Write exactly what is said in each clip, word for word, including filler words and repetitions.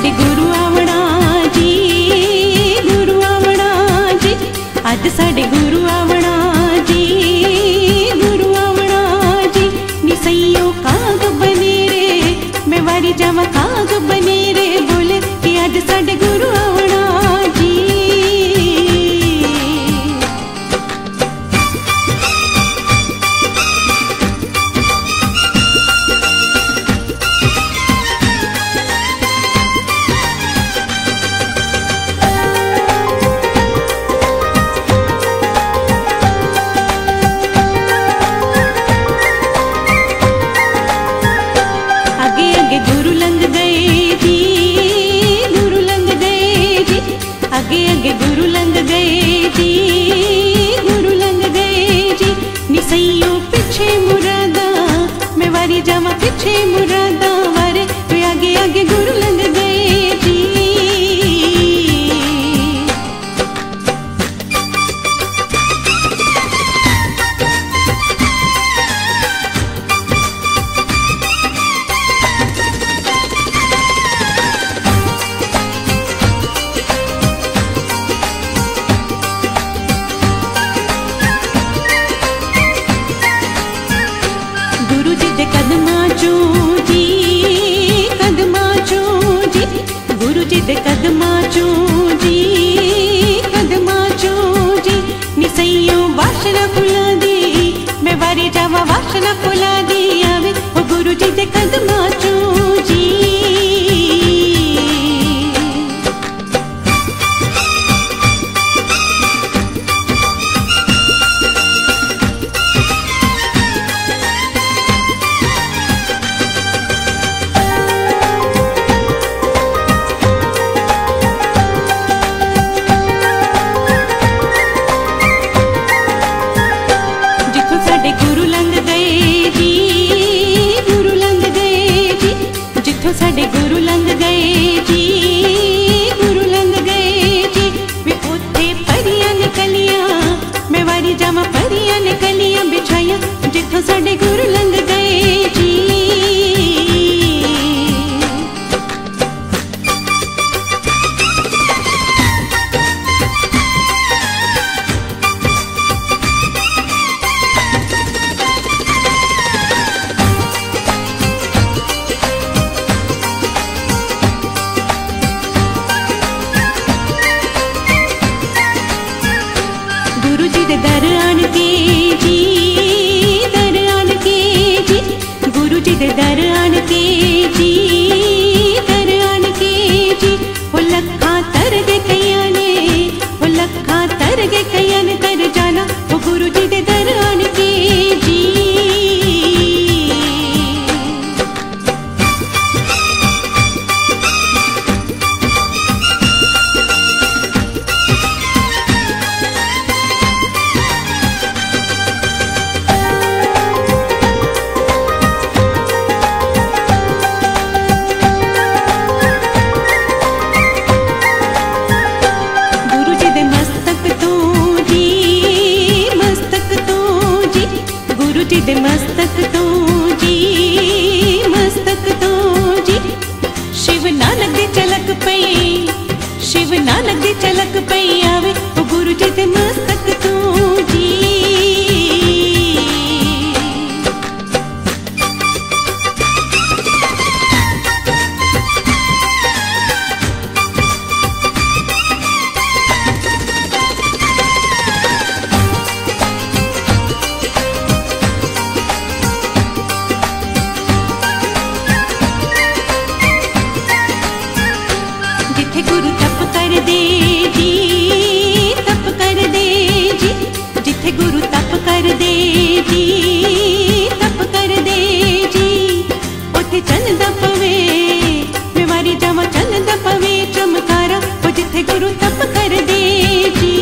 साडे गुरु आवना जी, गुरु आवना जी, अज साडे गुरु आवना जी, गुरु आवना जी। नी सैयो काग बने रे, मैं वारी जावा काग बने रे, बोले कि अज साडे गुरु आवना जी। आगे आगे गुरु लंघ गए जी, गुरु लंघ गए जी। निसैयो पीछे मुरादा, मैं वारी जावा पीछे मुरादा, वारे वे आगे आगे गुरु लंघ गए जी। गुरु जी दे कदमा चो जी, कदमा चो जी, गुरु जी दे कदमा चो जी, कदमा चो जी। निसैयो वासना खुला दी, मैं वारी जावा वासना खुला दी, आवे ओ गुरु जी दे कदमा चो जी। गुरु लंघ गए जी, गुरु लंघ गए जी, जिथों साडे गुरु लंघ गए जी, गुरु लंघ गए जी। वे उत्थे परियां ने कलियां, मैं वारी जावा परियां ने कलियां बिछाइयां, जिथों साडे गुरु लंघ गए जी। गुरु जी दे दर आन के जी, दर आन के जी, गुरु जी दे दर आन के जी, दर आन के जी। वो लखा तर गए कईयां ने, वो लखा तर गए कईयां ने तर जाना, वो गुरु जी दे दर आन के जी। गुरु जी दे मस्तक तो जी, मस्तक तो जी। शिव नानक दी चलक पई, शिव नानक दी चलक पई, आवे ओ गुरु जी दे मस्तक तो जी। जिथे गुरु तप कर दे जी, तप कर दे जी, जिथे गुरु तप कर दे जी, तप कर दे जी। उथे चंदा पवे, मैं वारी जावा चंदा पवे चमकारा, ओ जिथे गुरु तप कर दे जी।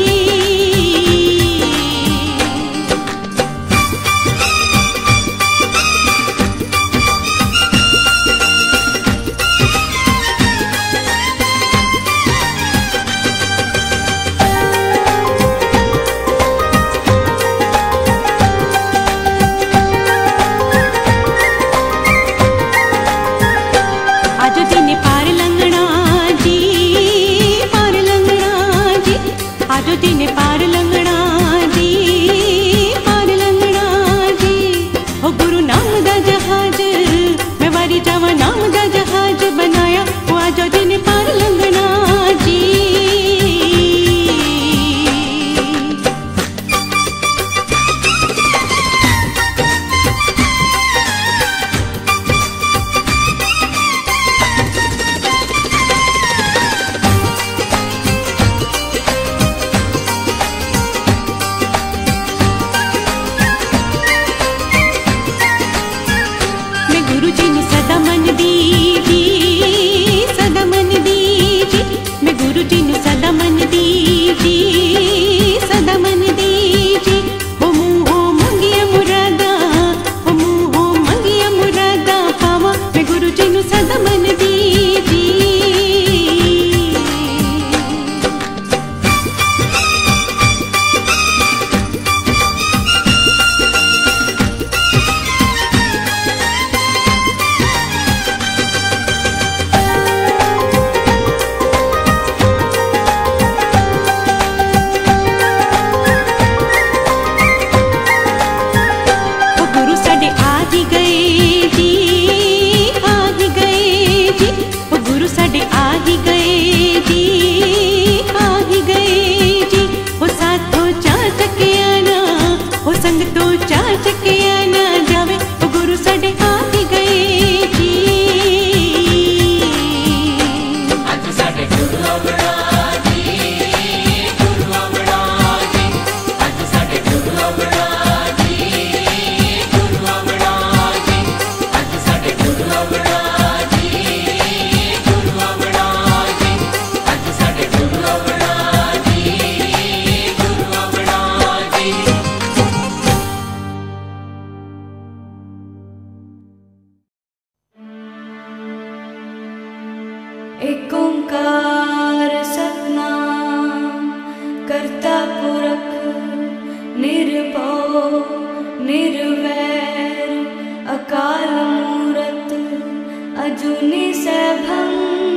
निर्वैर अकाल मूरत अजूनी सैभं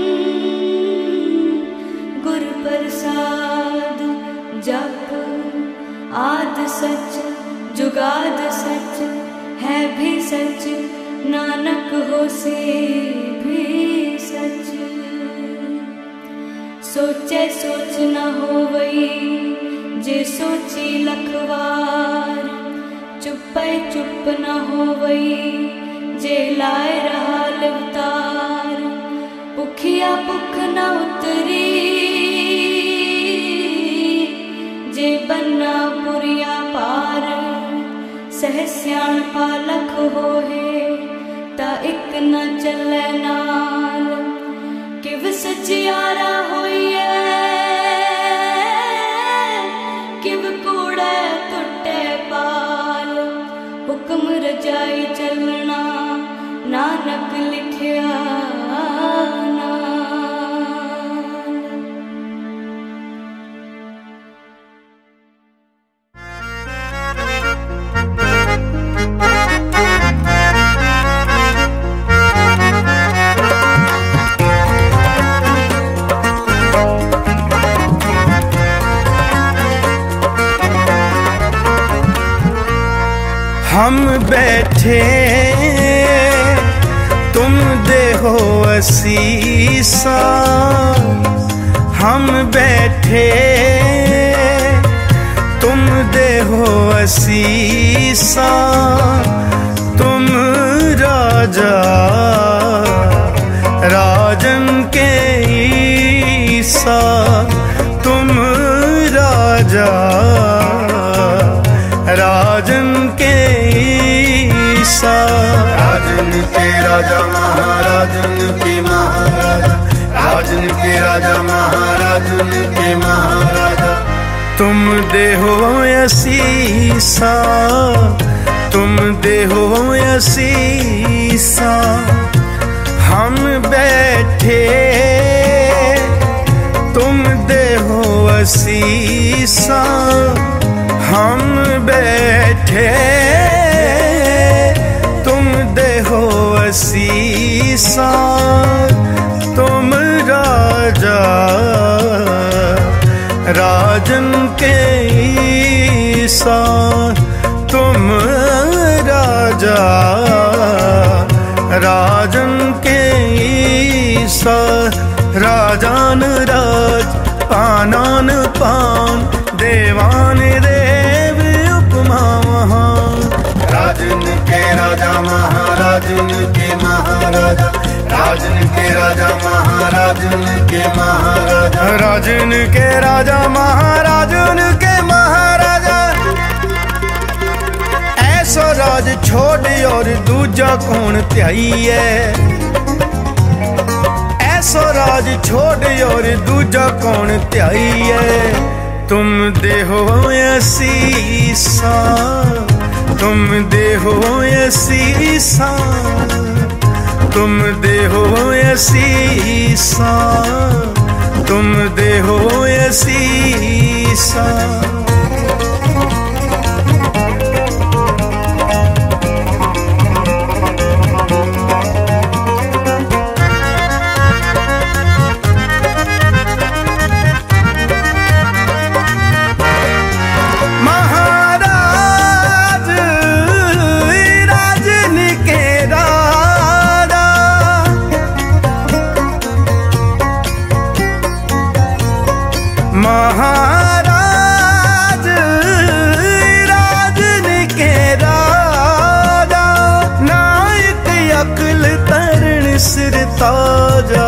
गुर प्रसाद जप आद सच जुगाद सच है भी सच नानक होसे भी सच। सोचे सोच न होवई जे सोची लखवार चुप्पे चुप न होवई जे लाए रहा अवतार। भुखिया भुख न उतरी जे बन्ना पुरिया पार। सहस्याण पालक होए ता एक न चले नाल किव सचियारा होइए किव कूड़े टुटे पाल। हुक्म रजाई चलना नानक लिखिया हम बैठे तुम देहो असीसा। हम बैठे तुम देहो असीसा। तुम राजा राजन के ईसा। तुम राजा राजन के ईसा। राजन के राजा महाराजन के महाराजा। राजन के राजा महाराजन के महाराजा। तुम देहो असीसा। तुम देहो असीसा। हम बैठे तुम देहो असीसा। हम बैठे तुम देहो असीसा। तुम राजा राजन के ईसा। तुम राजा राजन के ईसा। राजान राज पानान पान देवान देव उपमा महान। राजन के राजा महाराजन के महाराजा। राजन के राजा महाराजन के महाराजा। राजन के राजा महाराजन के महाराजा। ऐसा राज छोड़ और दूजा कौन त्याइए। ऐसा राज छोड़ और दूजा कौन त्याइए। तुम देहो असीसा। तुम देहो असीसा। तुम देहो असीसा। तुम देहो असीसा। महाराज राजन के राजा। नायक अकल तरण सिर ताजा।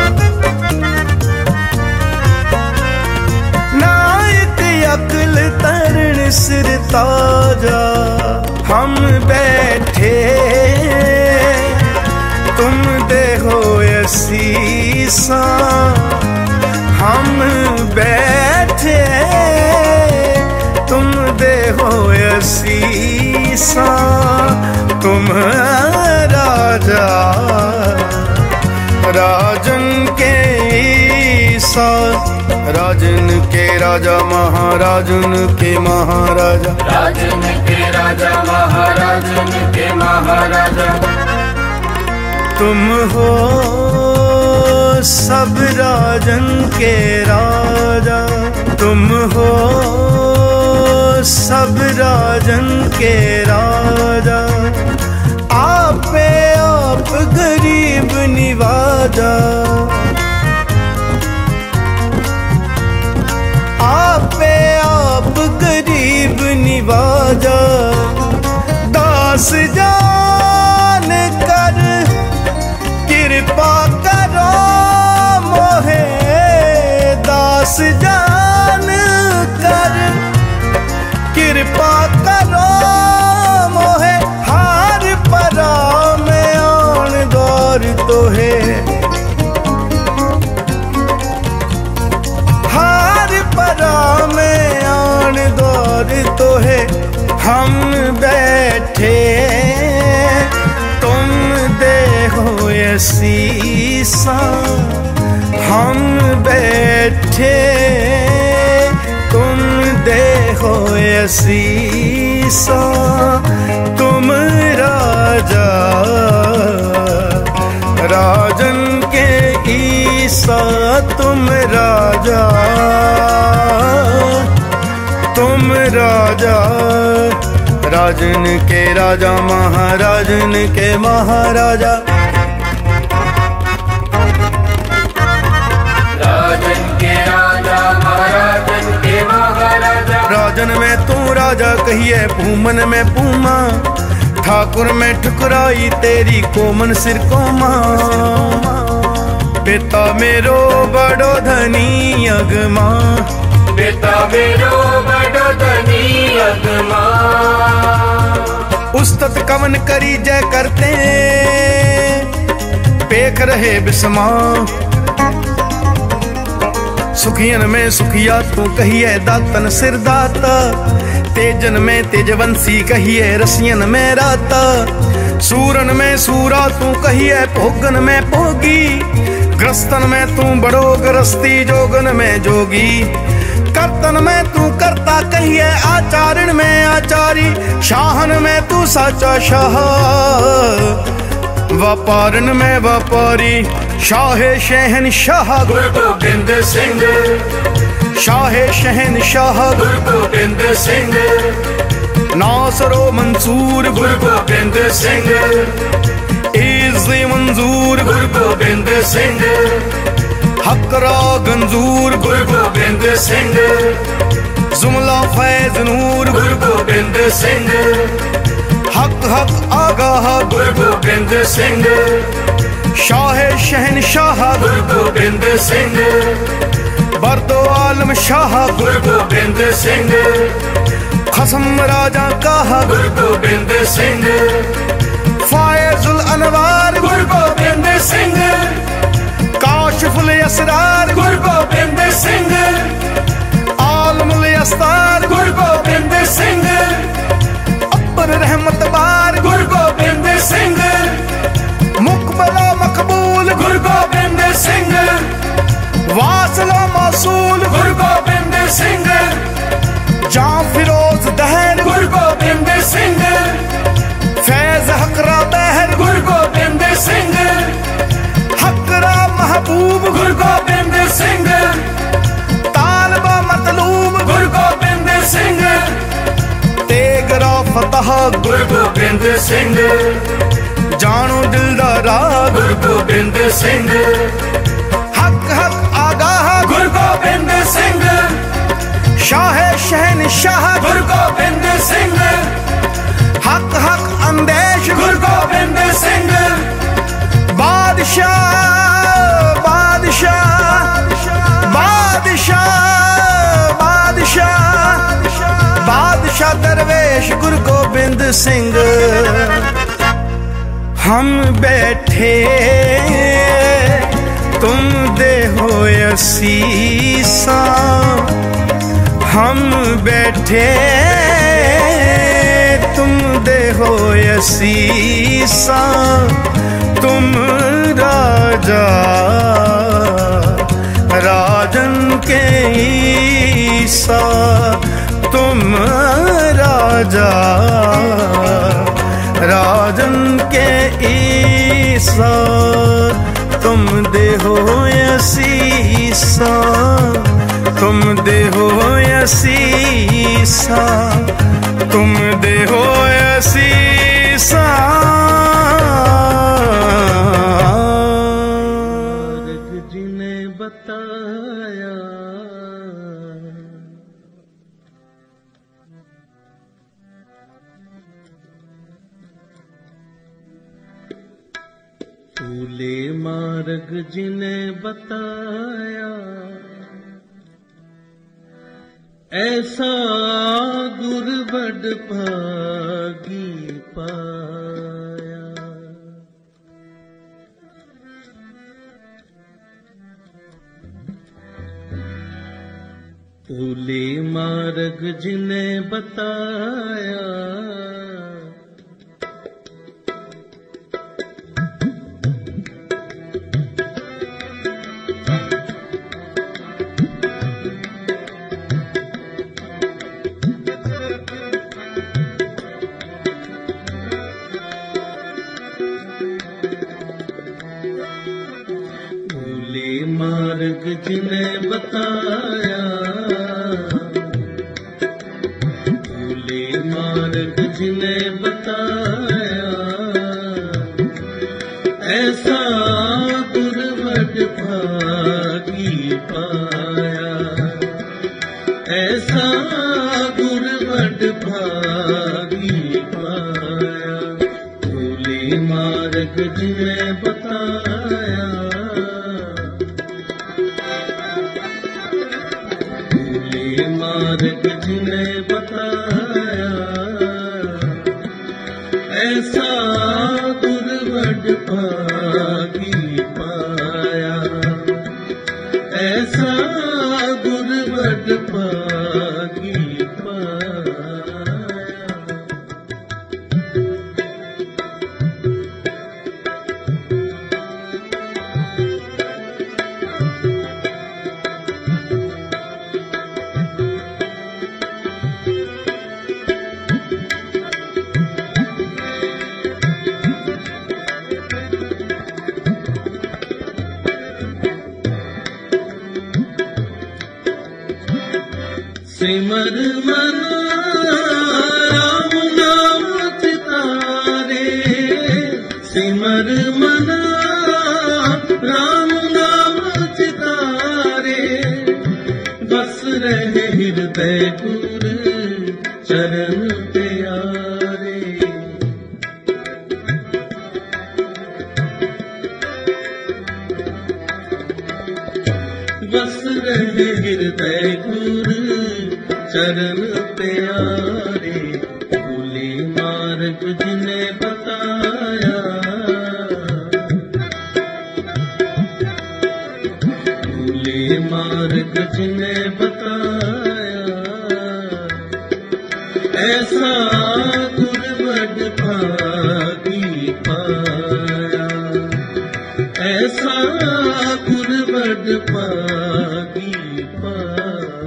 नायक अकल तरण सिर ताजा। हम बैठे तुम देहो असीसा। हम बैठे तुम देहो असीसा। तुम राजा राजन के ईसा। राजन के राजा महाराजन के महाराजा, राजन के राजा महाराजन के महाराजा। तुम हो सब राजन के राजा, तुम हो सब राजन के राजा। आपे आप गरीब निवाजा, आपे आप गरीब निवाजा। दास जान कर कृपा करो मोहे, दास जान कर कृपा करो मोहे। हार परा में आन दौर तो है, हार परा में आन दौर तो है। हम बैठे तुम देखो ये शीशा, हम बैठे तुम देखो ये शीशा। तुम राजा राजन के ईसा, तुम राजा तुम राजा। राजन के राजा महाराजन के महाराजा, राजन के राजा महाराजन के महाराजा। राजन में तू राजा कहिए, पूमन में पूमा। ठाकुर में ठुकराई तेरी कोमन सिर कोमा। पिता मेरो बड़ो धनी अगमा, पिता मेरो बड़ो धनी अगमा। उस्तत कवन करी जय करते पेख रहे बिस्मा। सुखियन में सुखिया तू कहिए, दातन सिर दाता। तेजन में तेजवंशी कहिए, रसियन में राता। सूरन में सूरा तू कहिए, भोगन में भोगी। ग्रस्तन में तू बड़ो ग्रस्ती, जोगन में जोगी। कर्तन में तू करता कहिए, आचारण में आचारी। शाहन में तू साचा शाह, व्यापारन में व्यापारी। शाहे शहन शाह गुरु गोबिंद सिंह, शाहे शहन शाह गुरु गोबिंद सिंह। नासरो मंसूर गुरु गोबिंद सिंह, इज़ मंजूर गुरु गोबिंद सिंह। हकरा गंजूर गुरु गोबिंद सिंह, जुमला फैज नूर गुरु गोबिंद सिंह। हक हक आगाह गुरु गोबिंद सिंह, शाह शहन शाह गुरु गोबिंद सिंह। बरदो आलम शाह गुरु गोबिंद सिंह, खसम राजा काहा गुरु गोबिंद सिंह। फायजुल अनवार गुरु गोबिंद सिंह, काशिफुल असरार गुरु गोबिंद सिंह। आलमुल अस्तार गुरु गोबिंद सिंह, अब्बर रहमत बार गुरु गोबिंद सिंह। मुकबला मकबूल गुरु गोबिंद सिंह, वासला मासूल गुरु गोबिंद सिंह। जां फिरोज दहर गुरु गोबिंद सिंह, फैज हकरा बहर गुरु गोबिंद सिंह। हकरा महबूब गुरु गोबिंद सिंह, तालबा मतलूब गुरु गोबिंद सिंह। तेगरा फतह गुरु गोबिंद सिंह, जानो दिल दा राग गुरु गोबिंद सिंह। हक हक आगाह गुरु गोबिंद सिंह, शाह शहन शाह गुरु गोबिंद सिंह। हक हक अंदेश गुरु गोबिंद सिंह, बादशाह बादशाह बादशाह बादशाह बादशाह दरवेश गुरु गोबिंद सिंह। हम बैठे तुम दे हो शीसा, हम बैठे तुम दे हो शीसा। तुम राजा राजन के ईसा तुम राजा राजन के ईसा तुम देहो यसीसा तुम देहो यसीसा तुम देहो यसीसा जिन्हें बताया फूले मार्ग जिन्हें बताया ऐसा गुरबड भागी पाया फूले मार्ग जिन्हें बताया मार्ग जिन्हें बताया भूले मार्ग जिन्हें बताया ऐसा गुरबड भागी पाया ऐसा गुरबड भागी पाया भूले मार्ग जिन्हें बताया मार्ग जिन्हें बताया ऐसा गुरबड भागी पाया ऐसा गुरबड भागी पाया सिमर मना राम नाम चितारे सिमर मना राम नाम चितारे बस रहे हृदय गुर चरण प्यारे बस रहे हृदय गुर चरण प्यारे भूले मार्ग जिन्हें बताया भूले मार्ग जिन्हें बताया ऐसा गुरबड भागी पाया ऐसा गुरबड भागी पाया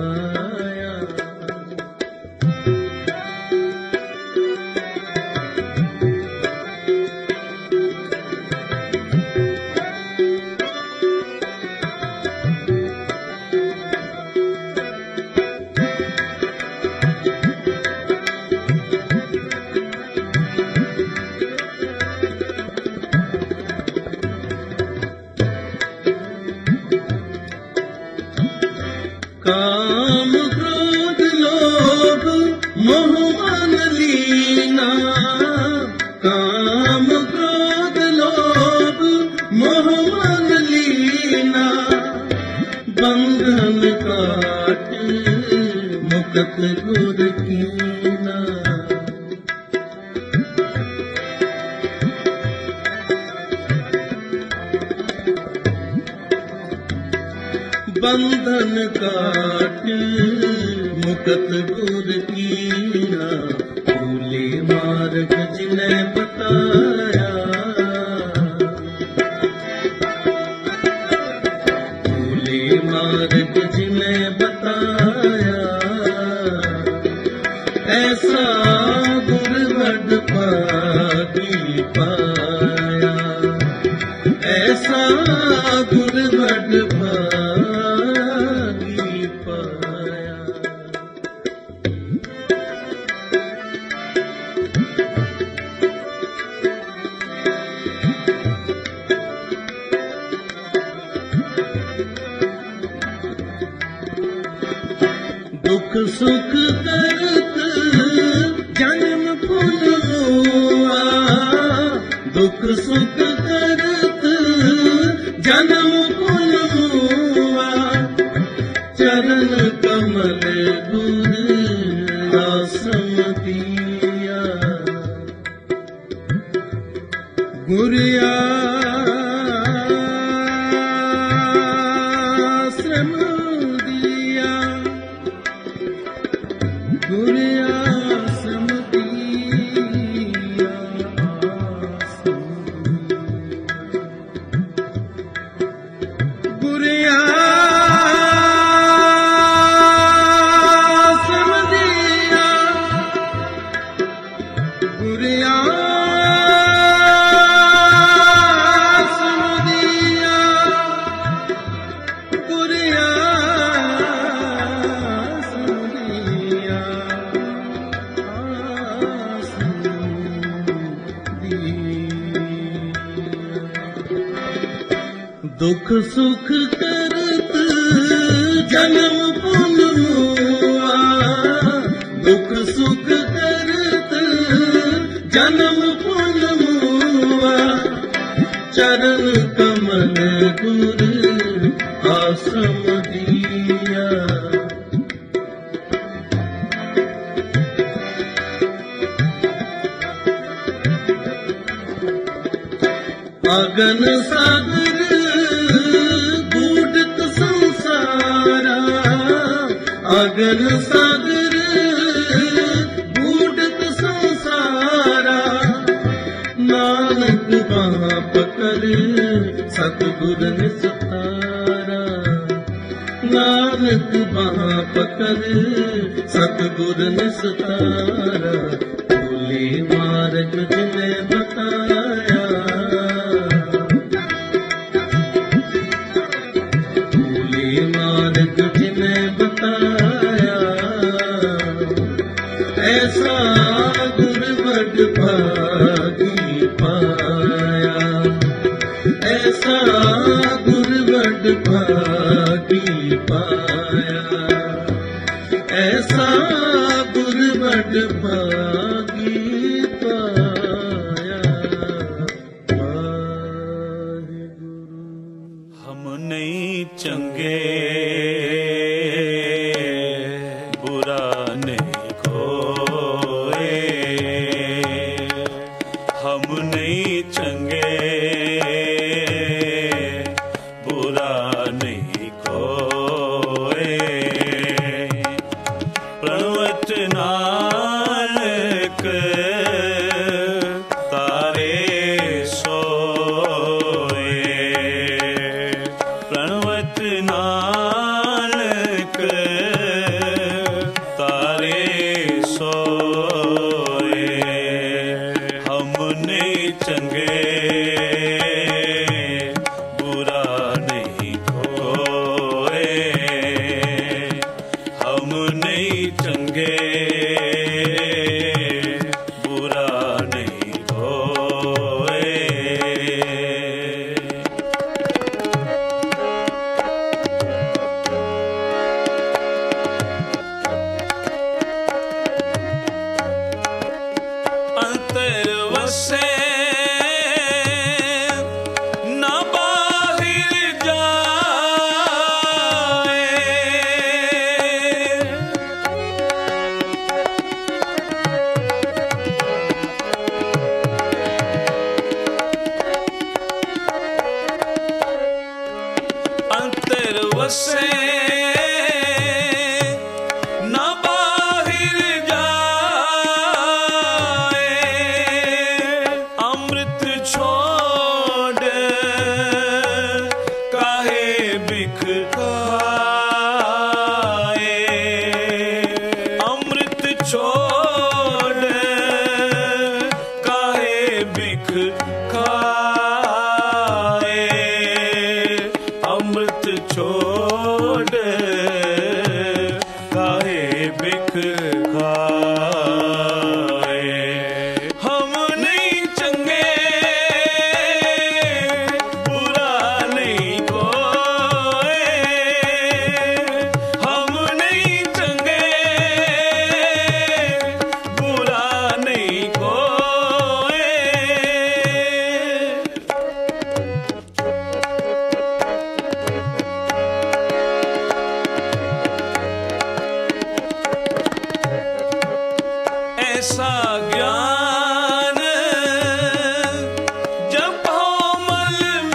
काम क्रोध लोभ मोह मान लीना काम क्रोध लोभ मोह मान लीना बंधन काट मुक्त गुर कीना बंधन काट मुक्त गुर कीना भूले मार्ग जिन्हें बताया भूले मार्ग जिन्हें बताया सुख करत जन्म फुल हुआ, दुख सुख करत जन्म फुल हुआ, चरण कमल गुर आश्रम दिया, गुर आश्रम दिया, गुर आश्रम दिया, गुर आश्रम दिया, गुर आश्रम दिया, गुर आश्रम दिया, आश्रम दिया। दुख सुख करत जन्म फुल हुआ, दुख सुख करत जन्म फुल हुआ, चरण कमल गुर आश्रम दिया, अगन सागर गूढ़त संसारा, अगन सागर गूढ़त संसारा, नानक बाह पकड़ सतगुर निस्तारा, नानक बाह पकड़ सतगुर निस्तारा, भोले मार्ग जिन्हें बताया, भोले मार्ग जिन्हें बताया, ऐसा गुर बड़ भागी पाया, ऐसा गुर बड़ भागी पाया, ऐसा गुर बड़ भागी पाया, वाहिगुरु। हम नहीं चंगे बुरा नहीं कोए, हम नहीं चंगे बुरा नहीं कोए, प्रणवत नानक तारे सोए, प्रणवत नानक तारे सोए, हम नहीं चंगे बुरा नहीं खोए, हम नहीं चंगे बुरा नहीं खोए। अंतर वसे ज्ञान जपो मल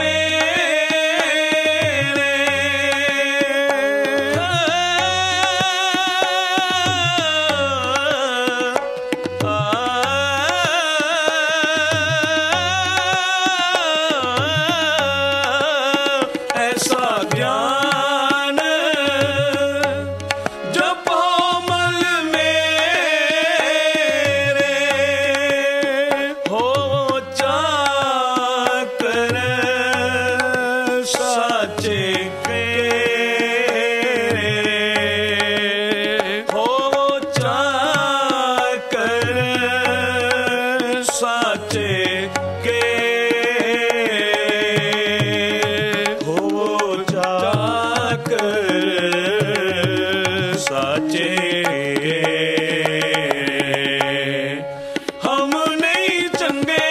मेरे, ऐसा ज्ञान जपो मल मेरे, हो चाकर साचे के, हो चाकर साचे के, हो चाकर साचे। हम नहीं चंगे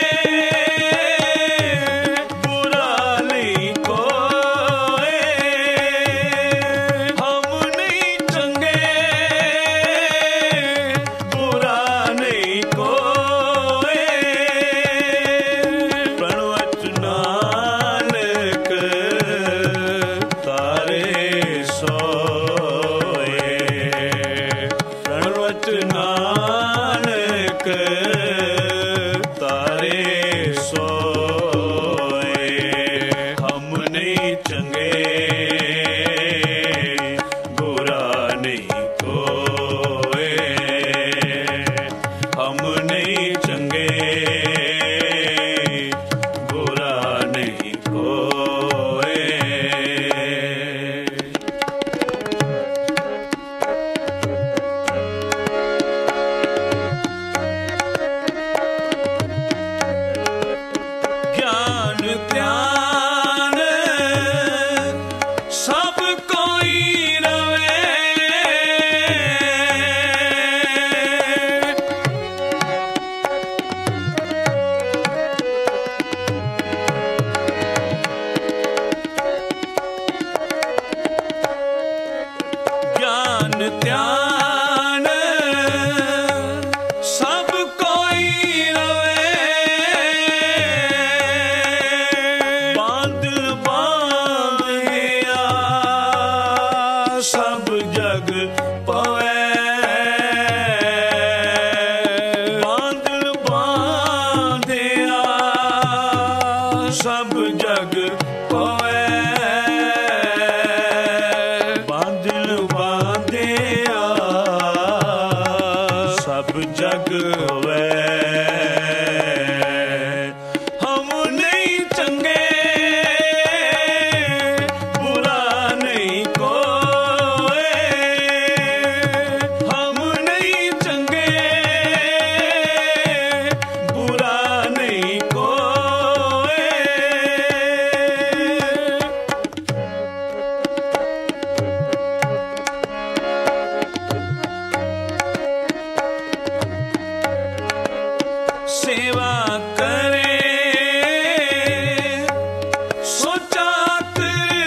बुरा नहीं कोई, हम नहीं चंगे बुरा नहीं कोई, प्रणवत नानक तारे सोए, प्रणवत नानक तारे सोए। हम नहीं चंगे बुरा नहीं कोई, हम नहीं चंगे बुरा नहीं कोई। ज्ञान ध्यान सब कोई रवे, ज्ञान ध्यान सब कोई रवे, बांध बांधिया सब जग पवे, बांध बांधिया सब जग पवे, बांधल बांधिया सब जग वे। हम नहीं चंगे बुरा नहीं कोई, हम नहीं चंगे बुरा नहीं कोई। सेवा करे सोचात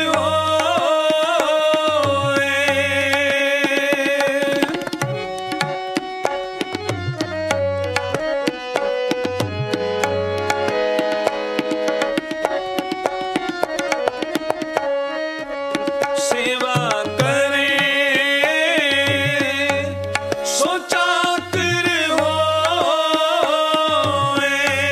होए, सेवा करे सोचात होए,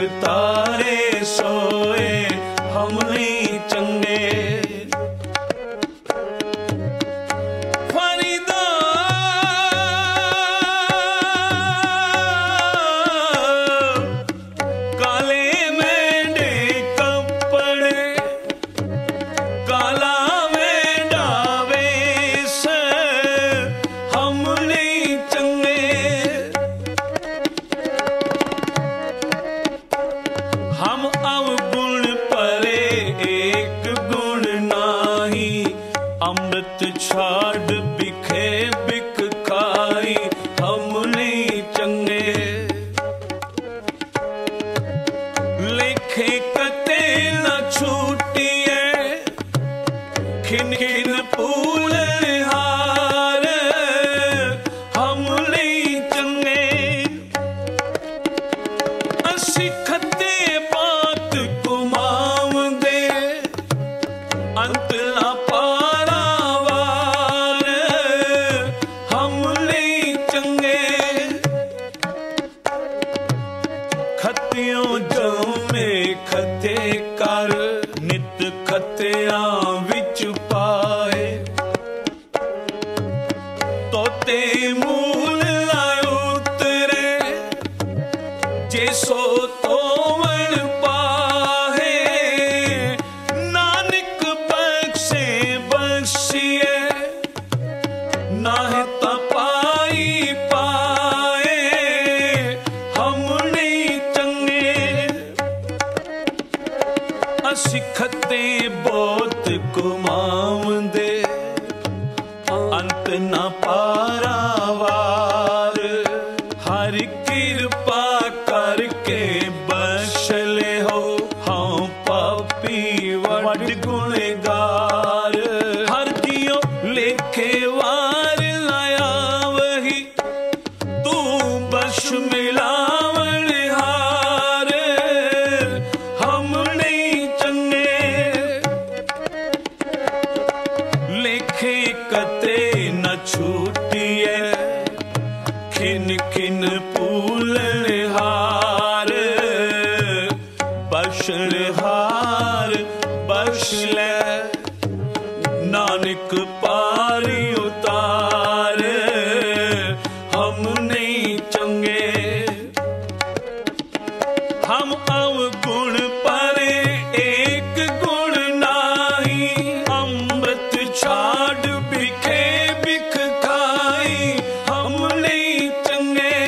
तारे सोए हम नहीं चंगे। फरीदा काले मेंढे कपड़े काला मेंढा वेश हम नहीं चंगे। हम अवगुण परे एक गुण नाही, अमृत छाड़ बिखे बिख खाई हम नहीं चंगे। लेखे कते न छूटिए खिन खिन फूल हार हम नहीं चंगे। असी खते बात घुमावंदे अंत ना पारावार हम नहीं चंगे। खतियों जो में खते कर नित खतियां विच पाए, तोते मूल लाए उतरे जे सो तोवण पाहे। नानक बख्शे बख्शिए नाहे तपाई पाए हम नहीं चंगे। असी खते बहुत घुमावंदे अंत ना पारावार, हर किरपा करके बख्श ले हो हाँ पापी वड गुणगार। हर जियो लेखे वार लाया वही तू बश मिलावण हार हम नहीं चंगे। लेखे कते न छूटिए खिन खिन फूलन हार, बशण हार बश ले नानक पारी उतार हम नहीं चंगे। हम अवगुण परे एक गुण नाही, अमृत छाड़ बिखे बिख खाई हम नहीं चंगे।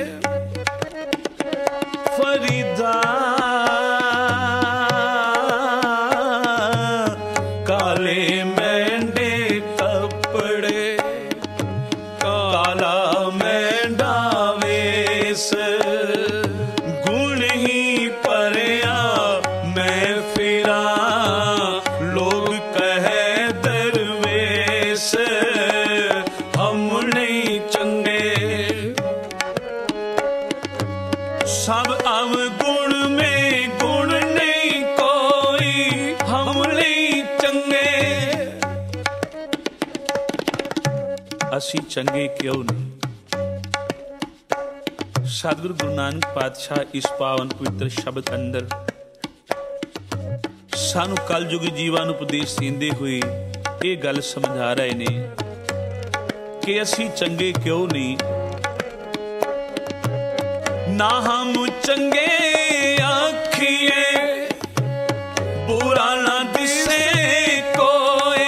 फरीदा काले मेंढे कपड़े काला मेंढा वेश, गुण ही परया मैं फिरा लोग कहे दरवेश हम नहीं चंगे। सब अवगुण में गुण नहीं कोई हम नहीं चंगे। असी चंगे क्यों नहीं? सतगुरु गुरु नानक पातशाह इस पावन पवित्र शब्द अंदर सानू कलयुगी जीवां नूं उपदेश देंदे होए ये गल समझा रहे ने कि असी चंगे क्यों नहीं। ना हम चंगे आखिए बुरा ना दिसे कोई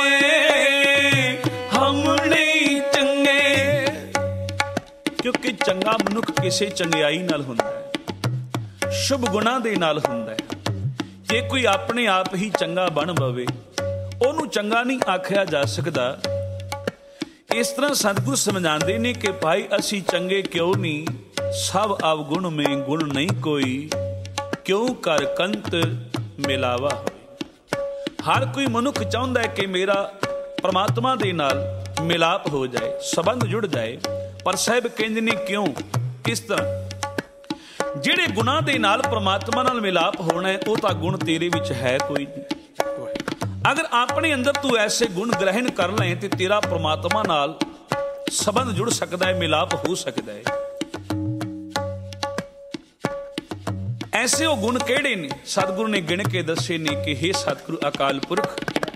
हम नहीं चंगे। क्योंकि चंगा मनुख किसी चंगियाई नाल हुंदा है, शुभ गुणा दे नाल हुंदा है। जे कोई अपने आप ही चंगा बन पवे ओनू चंगा नहीं आखिया जा सकता। इस तरह सतगुरु समझाते ने कि भाई असी चंगे क्यों नहीं, सब अवगुण में गुण नहीं कोई, क्यों कर कंत मिलावा। हर कोई मनुख चाहता है कि मेरा परमात्मा दे नाल मिलाप हो जाए, संबंध जुड़ जाए, पर साहिब कहंदे ने क्यों, किस तरह। ਜਿਹੜੇ ਗੁਨਾਹ ਦੇ ਨਾਲ परमात्मा ਨਾਲ मिलाप होना है, वो तो गुण तेरे विच है कोई नहीं। अगर अपने अंदर तू ऐसे गुण ग्रहण कर ले तो तेरा परमात्मा नाल संबंध जुड़ सकता है, मिलाप हो सकता है। ऐसे वो गुण केड़े ने? सतगुरु ने गिण के दसे ने कि हे सतगुरु अकाल पुरख,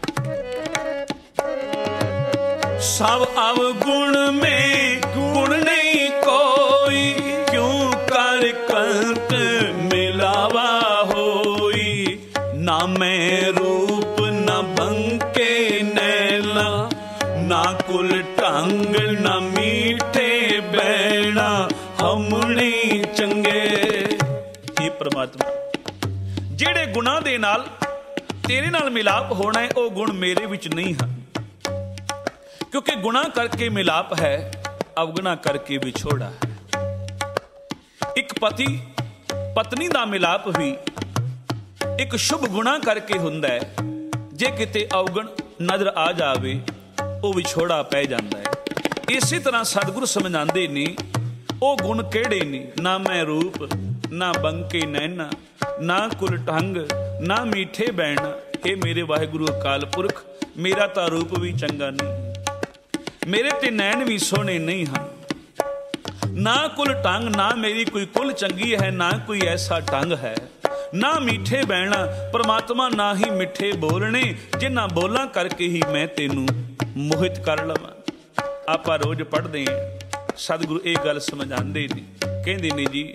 सब अवगुण में गुण नहीं कोई, क्यों कर कंत मिलावा होई। ना मैं रूप ना बंके नैना, ना कुल ढंग ना मीठे बैणा, हमने चंगे। हे परमात्मा, ਜਿਹੜੇ ਗੁਣਾਂ ਦੇ ਨਾਲ ਤੇਰੇ ਨਾਲ ਮਿਲਾਪ ਹੋਣਾ ਹੈ, ਉਹ ਗੁਣ ਮੇਰੇ ਵਿੱਚ ਨਹੀਂ ਹਨ, ਕਿਉਂਕਿ ਗੁਣਾਂ ਕਰਕੇ ਮਿਲਾਪ ਹੈ, ਅਵਗੁਣਾ ਕਰਕੇ ਵਿਛੋੜਾ ਹੈ। ਇੱਕ ਪਤੀ ਪਤਨੀ ਦਾ ਮਿਲਾਪ ਵੀ ਇੱਕ ਸ਼ੁਭ ਗੁਣਾਂ ਕਰਕੇ ਹੁੰਦਾ ਹੈ, ਜੇ ਕਿਤੇ ਅਵਗੁਣ ਨਜ਼ਰ ਆ ਜਾਵੇ ਉਹ ਵਿਛੋੜਾ ਪੈ ਜਾਂਦਾ ਹੈ। ਇਸੇ ਤਰ੍ਹਾਂ ਸਤਿਗੁਰੂ ਸਮਝਾਉਂਦੇ ਨੇ ਉਹ ਗੁਣ ਕਿਹੜੇ ਨੇ? ਨਾ ਮੈਂ ਰੂਪ ਨਾ ਬੰਕੇ ਨੈਣਾ, ਨਾ ਕੁਲ ਢੰਗ ਨਾ ਮੀਠੇ ਬੈਣਾ। ਇਹ ਮੇਰੇ ਵਾਹਿਗੁਰੂ ਅਕਾਲ ਪੁਰਖ, ਮੇਰਾ ਤਾਂ ਰੂਪ ਵੀ ਚੰਗਾ ਨਹੀਂ, ਮੇਰੇ ਤੇ ਨੈਣ ਵੀ ਸੋਹਣੇ ਨਹੀਂ ਹਨ, ਨਾ ਕੁਲ ਢੰਗ ਨਾ ਮੇਰੀ ਕੋਈ ਕੁਲ ਚੰਗੀ ਹੈ, ਨਾ ਕੋਈ ਐਸਾ ਢੰਗ ਹੈ, ਨਾ ਮੀਠੇ ਬਹਿਣਾ। ਪਰਮਾਤਮਾ ਨਾ ਹੀ ਮਿੱਠੇ ਬੋਲਣੇ, ਜਿਨ੍ਹਾਂ ਬੋਲਾਂ ਕਰਕੇ ਹੀ ਮੈਂ ਤੈਨੂੰ ਮੋਹਿਤ ਕਰ ਲਵਾਂ। ਆਪਾਂ ਰੋਜ਼ ਪੜ੍ਹਦੇ ਹਾਂ, ਸਤਿਗੁਰੂ ਇਹ ਗੱਲ ਸਮਝਾਉਂਦੇ ਨੇ, ਕਹਿੰਦੇ ਨੇ ਜੀ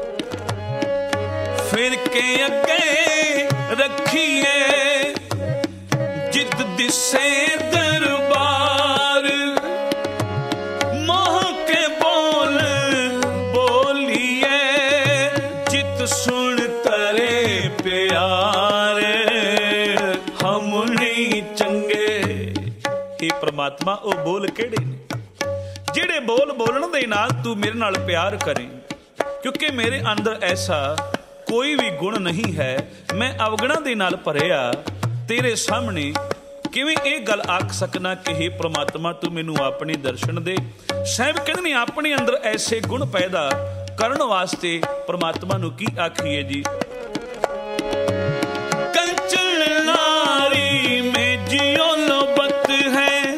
फिर के अगे रखिए जिद दिसे दरबार, मोह के बोल बोलिए जित सुन तरे प्यार, हम नहीं चंगे। हे परमात्मा, ਉਹ ਬੋਲ ਕਿਹੜੇ ਨੇ ਜਿਹੜੇ ਬੋਲ ਬੋਲਣ ਦੇ ਨਾਲ ਤੂੰ ਮੇਰੇ ਨਾਲ ਪਿਆਰ ਕਰੇ, ਕਿਉਂਕਿ ਮੇਰੇ ਅੰਦਰ ਐਸਾ ਕੋਈ ਵੀ ਗੁਣ ਨਹੀਂ ਹੈ, ਮੈਂ ਅਵਗੁਣਾਂ ਦੇ ਨਾਲ ਭਰਿਆ। ਤੇਰੇ ਸਾਹਮਣੇ ਕਿਵੇਂ ਇਹ ਗੱਲ ਆਖ ਸਕਣਾ ਕਿ हे ਪ੍ਰਮਾਤਮਾ ਤੂੰ ਮੈਨੂੰ ਆਪਣੇ ਦਰਸ਼ਨ ਦੇ। ਸਾਹਿਬ ਕਹਿੰਦੇ ਨੇ ਆਪਣੇ ਅੰਦਰ ਐਸੇ ਗੁਣ ਪੈਦਾ ਕਰਨ ਵਾਸਤੇ ਪ੍ਰਮਾਤਮਾ ਨੂੰ ਕੀ ਆਖੀਏ ਜੀ। ਕੰਚਨ ਨਾਰੀ ਮੇ ਜਿਉ ਲੋਬਤ ਹੈ,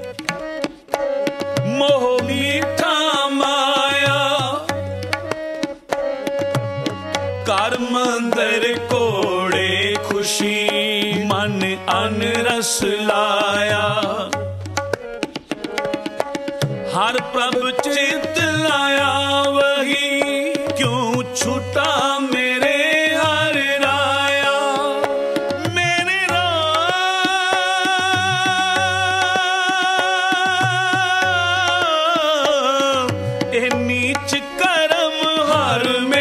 ਮੋਹ ਮੀਠਾ कर मंदिर कोड़े खुशी, मन अन रस लाया। हर प्रभ चित लाया वही, क्यों छूटा मेरे हर राया। मेरे राम ए नीच करम हर में,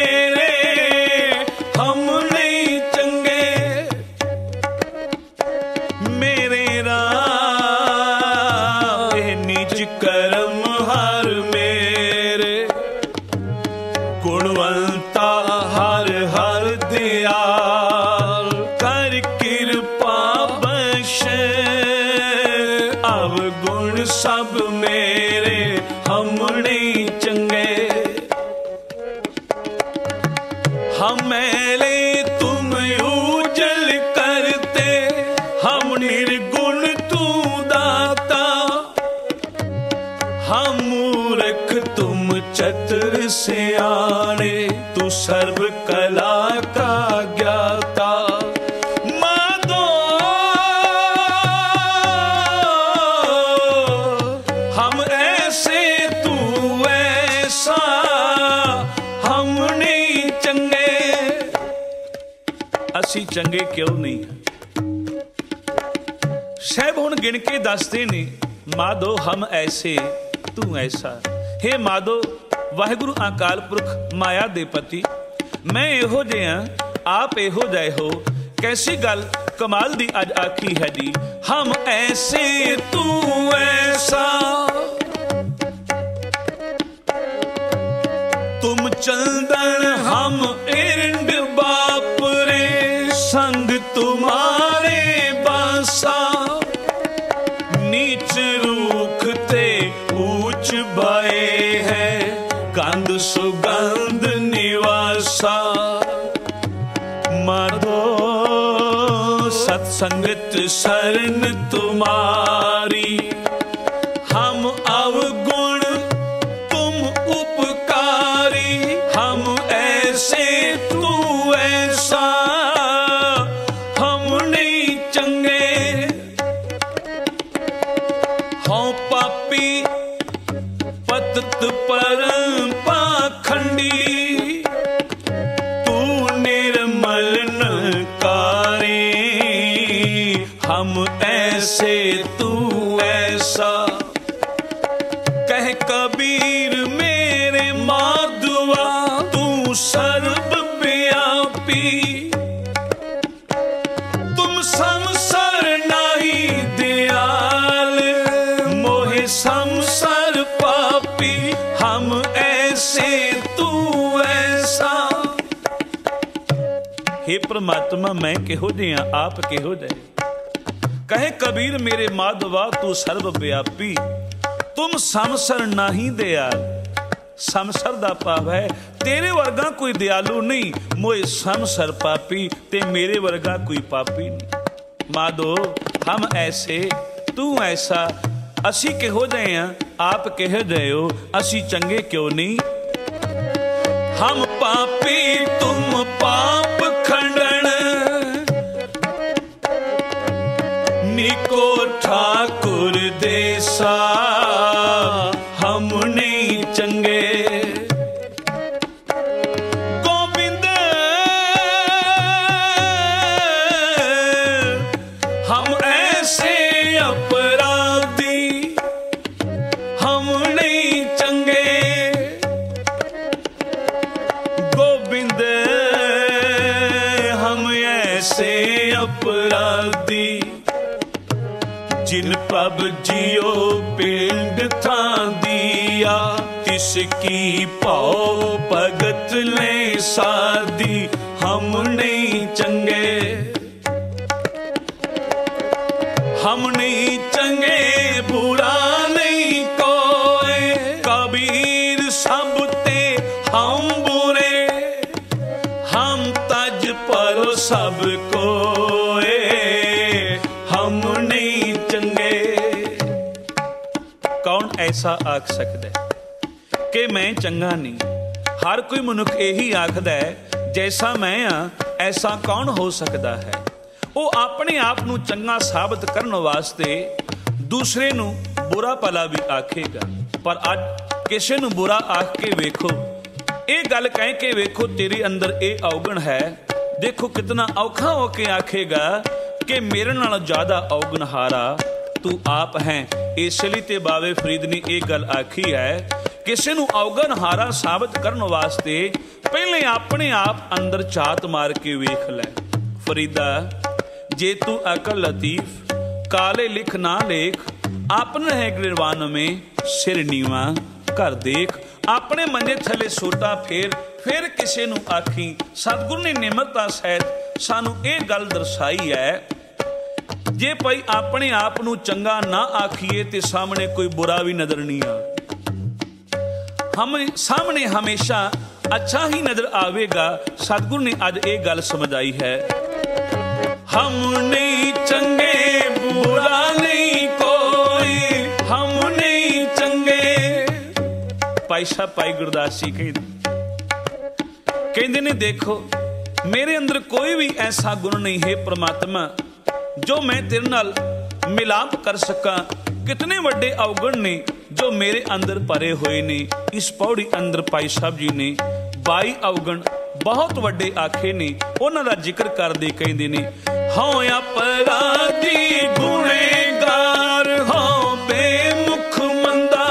सब मेरे हम नहीं चंगे। हम मैले तुम उजल करते, हम निर्गुण तू दाता। हम मूर्ख तुम चतुर सियाणे, तू सर्व कला का ज्ञाता। ਅਸੀਂ ਚੰਗੇ ਕਿਉਂ ਨਹੀਂ? ਸਾਹਿਬ ਹੁਣ ਗਿਣ ਕੇ ਦੱਸਦੇ ਨੇ, ਮਾਧੋ ਹਮ ਐਸੇ ਤੂੰ ਐਸਾ। ਹੇ ਮਾਧੋ, ਵਾਹਿਗੁਰੂ ਅਕਾਲ ਪੁਰਖ ਮਾਇਆ ਦੇ ਪਤੀ, ਮੈਂ ਇਹੋ ਜਿਹਾ ਆਪ ਇਹੋ ਜਿਹੇ ਹੋ। ਕੈਸੀ ਗੱਲ ਕਮਾਲ ਦੀ ਅੱਜ ਆਖੀ ਹੈ ਜੀ। ਹਮ ਐਸੇ ਤੂੰ ਐਸਾ, तुम चंदन हम इरंड बाप रे, संग तुम्हारे बासा। नीच रूख ते ऊंच भय है, गंध सुगंध निवासा। माधो सत्संगत शरण तुम्हारी, हम अवगुण तुम उपकारी। हम ऐसे तू ऐसा हम नहीं चंगे। हाँ पापी पतत परम पाखंडी, तू निर्मल नकारी, हम ऐसे तू ऐसा। कह कबीर मेरे माधवा, तू सर्वव्यापी, तुम संसार नाही दयाल, मोहे संसार पापी, हम ऐसे तू ऐसा। हे परमात्मा मैं किहो जिहा आप किहो जिहे। कहे कबीर मेरे माधवा तू सर्वव्यापी, तुम समसर नाही दयाल। समसर दा भाव है तेरे वर्गा कोई दयालु नहीं, मोए समसर पापी, ते मेरे वर्गा कोई पापी नहीं। माधो हम ऐसे तू ऐसा, असी किहो जहे हैं आप कह जहे हो, असी चंगे क्यों नहीं। हम पापी तुम पाप खंडन, निको ठाकुर देसा, हम नहीं चंगे। गोविंद हम ऐसे अपराधी, हम नहीं चंगे। गोविंद हम ऐसे अपराधी, जिन प्रभ जियो पिंड था दिया, तिसकी पाओ भगत ले सादी, हम नहीं चंगे। हम नहीं चंगे बुरा नहीं कोई, कबीर सब ते हम बुरे, हम तज पर सब कोए, हम नहीं चंगे। कौन ऐसा आख सकता है कि मैं चंगा नहीं। हर कोई मनुख यही आखदा है जैसा मैं हाँ ऐसा कौन हो सकता है। वो अपने आप नू चंगा साबित करने वास्ते दूसरे नू बुरा भला भी आखेगा, पर अज किसी नू बुरा आख के वेखो, ये गल कह के वेखो तेरे अंदर ये अवगुण है, देखो कितना औखा होके आखेगा कि मेरे नाल ज्यादा अवगुण हारा तू आप है। इसलिए ते बावे फरीद ने यह गल आखी है, किसी नू अवगुण हारा साबित करने वास्ते पहले अपने आप अंदर झात मार के वेख ले। फरीदा जे तू अकल लतीफ काले लिख ना लेख, अपने है गिरवान में सिर नीवा कर देख। अपने मंजे थले सोटा फेर फिर किसी नू आखी। सतगुरु ने निमरता सहित सानू ये गल दर्शाई है, जे भाई अपने आप नू चंगा ना आखिए ते सामने कोई बुरा भी नजर नहीं आ। हम सामने हमेशा अच्छा ही नजर आवेगा। सतगुरु ने अज ये गल समझाई है, हम नहीं चंगे बुरा नहीं कोई, हम नहीं चंगे। भाई साहब भाई गुरदास जी कहते कहते ने देखो मेरे अंदर कोई भी ऐसा गुण नहीं है परमात्मा जो मैं तेरे नाल मिलाप कर सका। कितने वड्डे अवगुण ने जो मेरे अंदर भरे हुए ने। इस पौड़ी अंदर भाई साहब जी ने बाई अवगुण बहुत वड्डे आखे ने, उन्हां दा जिक्र करदे कहंदे ने, हाँ अपराधी गुनेगार हाँ बेमुख मंदा,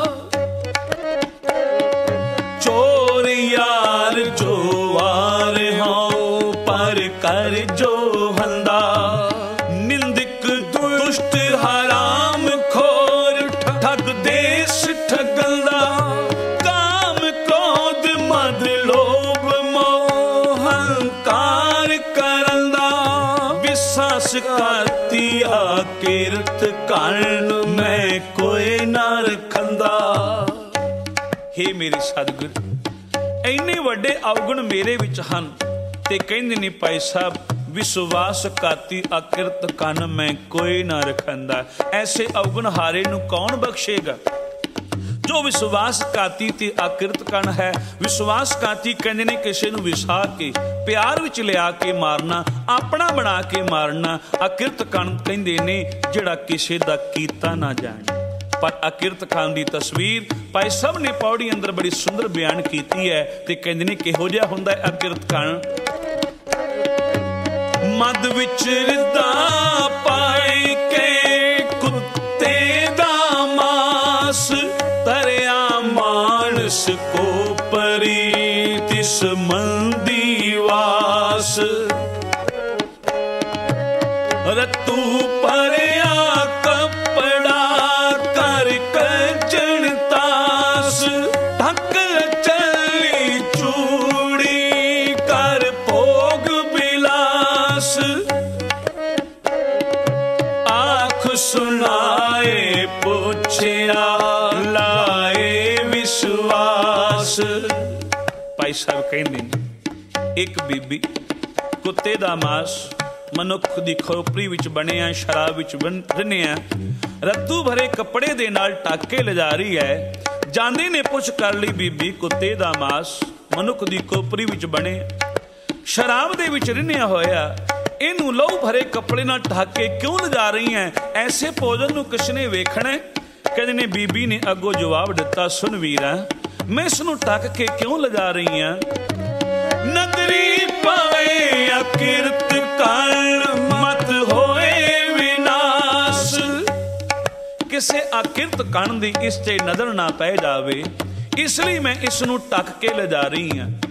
चोर यार जो वार हाँ पर कर जो हंदा, निंदक दुष्ट हराम खोर ठग देश ठगंदा, काम क्रोध मद लोभ मोह हंकार करंदा, विश्वास करतिया किरत कारण मैं कोई ना रखंदा। हे मेरे सतगुर इन्ने वड्डे अवगुण मेरे विच हन ते कहंदे ने भाई साहब विश्वास काती अकिरत कन मैं कोई ना रखंदा। ऐसे अवगुण हारे नू कौन बख्शेगा ਜੋ ਵਿਸ਼ਵਾਸਘਾਤੀ ਤੇ ਆਕਿਰਤ ਕਣ ਹੈ। ਵਿਸ਼ਵਾਸਘਾਤੀ ਕਹਿੰਦੇ ਨੇ ਕਿਸੇ ਨੂੰ ਵਿਸਾ ਕੇ ਪਿਆਰ ਵਿੱਚ ਲਿਆ ਕੇ ਮਾਰਨਾ, ਆਪਣਾ ਬਣਾ ਕੇ ਮਾਰਨਾ। ਆਕਿਰਤ ਕਣ ਕਹਿੰਦੇ ਨੇ ਜਿਹੜਾ ਕਿਸੇ ਦਾ ਕੀਤਾ ਨਾ ਜਾਣੇ। ਪਰ ਆਕਿਰਤ ਕਣ ਦੀ ਤਸਵੀਰ ਭਾਈ ਸਾਹਿਬ ਨੇ ਪੌੜੀ ਅੰਦਰ ਬੜੀ ਸੁੰਦਰ ਬਿਆਨ ਕੀਤੀ ਹੈ ਤੇ ਕਹਿੰਦੇ ਨੇ ਕਿਹੋ ਜਿਹਾ ਹੁੰਦਾ ਹੈ ਆਕਿਰਤ ਕਣ। ਮਦ ਵਿੱਚ ਰਿਦਾ ਪਾਏ ਕੇ ਕੁੱਤੇ ਦਾ ਮਾਸ, ਤਰਿਆ ਮਾਨਸ ਕੋ ਪਰੀ ਤਿਸ ਮੰਦੀ ਵਾਸ। ਰਤੂ ਪਰਿਆ ਕੱਪੜਾ ਕਰ ਕੱਜਣ ਤਾਸ, ਢੱਕ ਚੱਲੀ ਚੂੜੀ ਕਰ ਭੋਗ ਬਿਲਾਸ। ਆਖ ਸੁਣਾਏ ਪੁੱਛਿਆ ਲਾਏ ਵਿਸ਼ਵਾਸ। ਭਾਈ ਸਾਹਿਬ ਕਹਿੰਦੇ ਨੇ ਇੱਕ ਬੀਬੀ ਕੁੱਤੇ ਦਾ ਮਾਸ ਮਨੁੱਖ ਦੀ ਖੋਪਰੀ ਵਿੱਚ ਬਣਿਆ, ਸ਼ਰਾਬ ਵਿੱਚ ਬੰਨਿਆ, ਰੱਤੂ ਭਰੇ ਕੱਪੜੇ ਦੇ ਨਾਲ ਢੱਕ ਕੇ ਲਿਜਾ ਰਹੀ ਹੈ। ਜਾਂਦੇ ਨੇ ਪੁੱਛ ਕਰ ਲਈ ਬੀਬੀ ਕੁੱਤੇ ਦਾ ਮਾਸ ਮਨੁੱਖ ਦੀ ਖੋਪਰੀ ਵਿੱਚ ਬਣੇ, ਸ਼ਰਾਬ ਦੇ ਵਿੱਚ ਰਿੰਨਿਆ ਹੋਇਆ, ਇਹਨੂੰ ਲਹੂ ਭਰੇ ਕੱਪੜੇ ਨਾਲ ਢੱਕ ਕੇ ਕਿਉਂ ਲਿਜਾ ਰਹੀ ਹੈ? ਐਸੇ ਭੋਜਨ ਨੂੰ ਕਿਸ ਨੇ ਵੇਖਣਾ? ਕਹਿੰਦੇ ਨੇ ਬੀਬੀ ਨੇ ਅੱਗੋਂ ਜਵਾਬ ਦਿੱਤਾ, ਸੁਣ ਵੀਰਾ, ਮੈਂ ਇਸ ਨੂੰ ਢੱਕ ਕੇ ਕਿਉਂ ਲਿਜਾ ਰਹੀ ਹਾਂ? ਨਦਰੀ ਪਾਵੇ ਅਕਿਰਤ ਕਣ ਮਤ ਹੋਏ ਵਿਨਾਸ਼। ਕਿਸੇ ਅਕਿਰਤ ਕਣ ਦੀ ਇਸ ਤੇ ਨਜ਼ਰ ਨਾ ਪੈ ਜਾਵੇ, ਇਸ ਲਈ ਮੈਂ ਇਸ ਨੂੰ ਢੱਕ ਕੇ ਲਿਜਾ ਰਹੀ ਹਾਂ।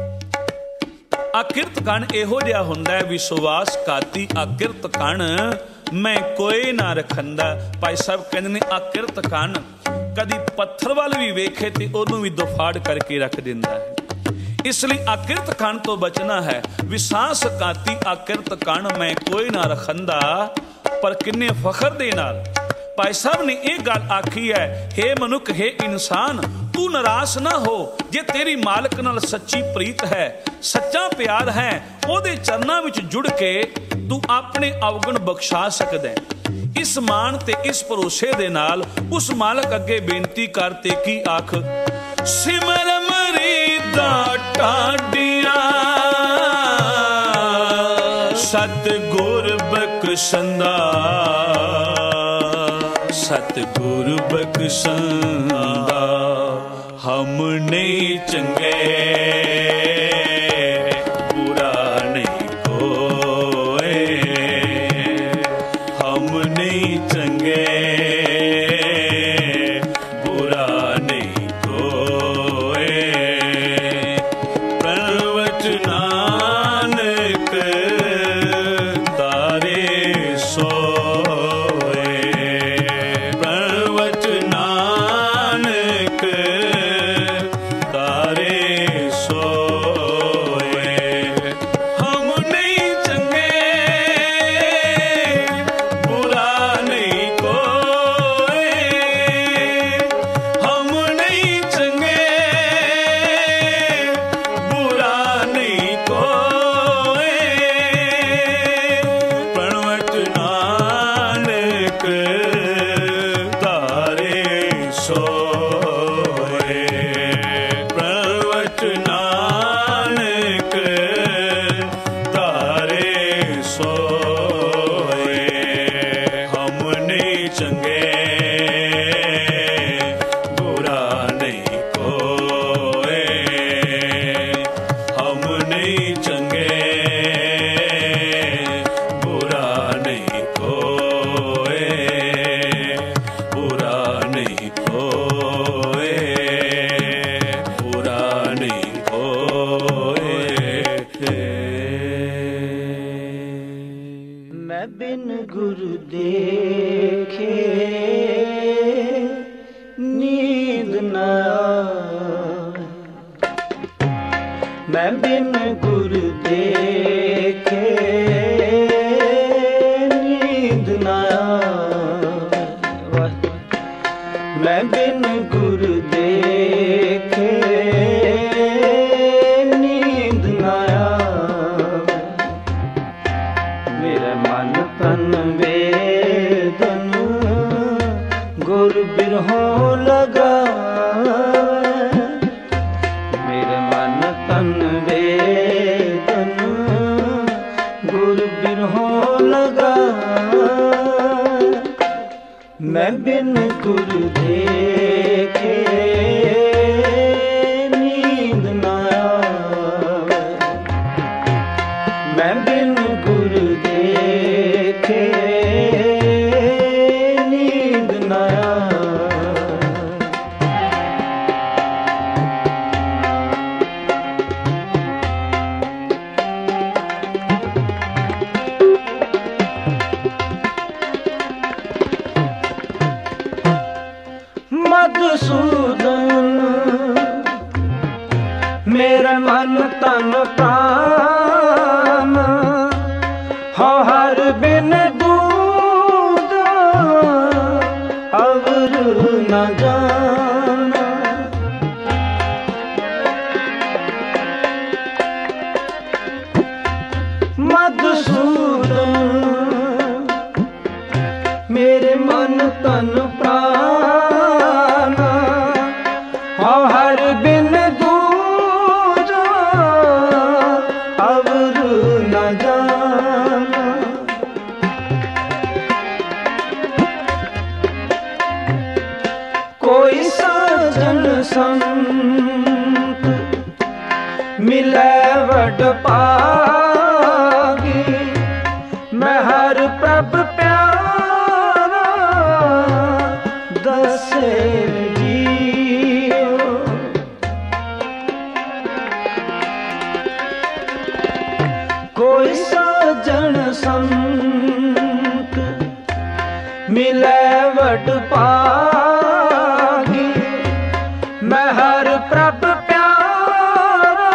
ਅਕਿਰਤ ਕਣ ਇਹੋ ਜਿਹਾ ਹੁੰਦਾ ਹੈ, ਵਿਸ਼ਵਾਸਘਾਤੀ ਅਕਿਰਤ ਕਣ ਮੈਂ ਕੋਈ ਨਾ ਰਖੰਦਾ। ਭਾਈ ਸਾਹਿਬ ਕਹਿੰਦੇ ਨੇ ਅਕਿਰਤ ਕਣ ਕਦੀ ਪੱਥਰ ਵੱਲ ਵੀ ਵੇਖੇ ਤੇ ਉਹਨੂੰ ਵੀ ਦੁਫਾੜ ਕਰਕੇ ਰੱਖ ਦਿੰਦਾ ਹੈ। ਇਸ ਲਈ ਅਕਿਰਤ ਕਣ ਤੋਂ ਬਚਣਾ ਹੈ। ਵਿਸ਼ਵਾਸਘਾਤੀ ਅਕਿਰਤ ਕਣ ਮੈਂ ਕੋਈ ਨਾ ਰਖੰਦਾ। ਪਰ ਕਿੰਨੇ ਫਖਰ ਦੇ ਨਾਲ ਭਾਈ ਸਾਹਿਬ ਨੇ ਇਹ ਗੱਲ ਆਖੀ ਹੈ, ਹੇ ਮਨੁੱਖ, ਹੇ ਇਨਸਾਨ, ਤੂੰ ਨਿਰਾਸ਼ ਨਾ ਹੋ। ਜੇ ਤੇਰੀ ਮਾਲਕ ਨਾਲ ਸੱਚੀ ਪ੍ਰੀਤ ਹੈ, ਸੱਚਾ ਪਿਆਰ ਹੈ, ਉਹਦੇ ਚਰਨਾਂ ਵਿੱਚ ਜੁੜ ਕੇ ਤੂੰ ਆਪਣੇ ਅਵਗੁਣ ਬਖਸ਼ਾ ਸਕਦਾ ਹੈ। ਇਸ ਮਾਣ ਤੇ ਇਸ ਭਰੋਸੇ ਦੇ ਨਾਲ ਉਸ ਮਾਲਕ ਅੱਗੇ ਬੇਨਤੀ ਕਰ ਤੇ ਕੀ ਆਖ, ਸਿਮਰ ਮਰੀਦਾ ਟਾਡੀਆਂ ਸਤਿਗੁਰ ਬਖਸ਼ੰਦਾ, ਸਤਿਗੁਰ ਬਖਸ਼ੰਦਾ। ਹਮ ਨਹੀਂ ਚੰਗੇ ਬੁਰਾ ਨਹੀਂ ਕੋਏ, ਹਮ ਨਹੀਂ ਚੰਗੇ ਬੁਰਾ ਨਹੀਂ ਕੋਏ। ਪ੍ਰਣਵਟ ਨਾਨਕ ਤਾਰੇ ਸੋਏ, ਪ੍ਰਣਵਟ ਨਾਨਕ ਤਾਰੇ ਸੋਏ। ਹਮ ਨਹੀਂ ਚੰਗੇ ਬੁਰਾ ਨਹੀਂ ਕੋਏ, ਹਮ ਨਹੀਂ ਚੰਗੇ ਬੁਰਾ ਨਹੀਂ ਕੋਏ। ਪ੍ਰਣਵਟ ਨਾਨਕ ਤਾਰੇ ਸੋਏ, ਪ੍ਰਣਵਟ ਨਾਨਕ ਤਾਰੇ ਸੋਏ। ਹਮ ਨਹੀਂ ਚੰਗੇ ਬੁਰਾ ਨਹੀਂ ਕੋਏ, ਹਮ ਨਹੀਂ ਚੰਗੇ ਬੁਰਾ ਨਹੀਂ ਕੋਏ, ਬੁਰਾ ਨਹੀਂ ਕੋਏ, ਬੁਰਾ ਨਹੀਂ ਕੋਏ। मैं बिन गुरु देखे नींद न आए, मैं बिन गुरु देखे नींद न आए, मैं बिन गुरु देखे नींद न आए। मेरे मन तन वेदन गुर बिरहों लगा बिरहों लगा, मैं बिन गुरु देखे नींद न आवे, मैं बिन गुरु देखे नींद न आवे। मधुसूदन मेरा मन तन प्राण, हो हर बिन दूध अवर न जाना। मधुसूदन मेरे मन तन प्राण, हर बिन दूजा अवर न जाना। कोई सजन संत मिले वड पागी, मैं हर प्रभ प्यारा दसे जियो। कोई सजन संत मिले वड पागी, मैं हर प्रभ प्यारा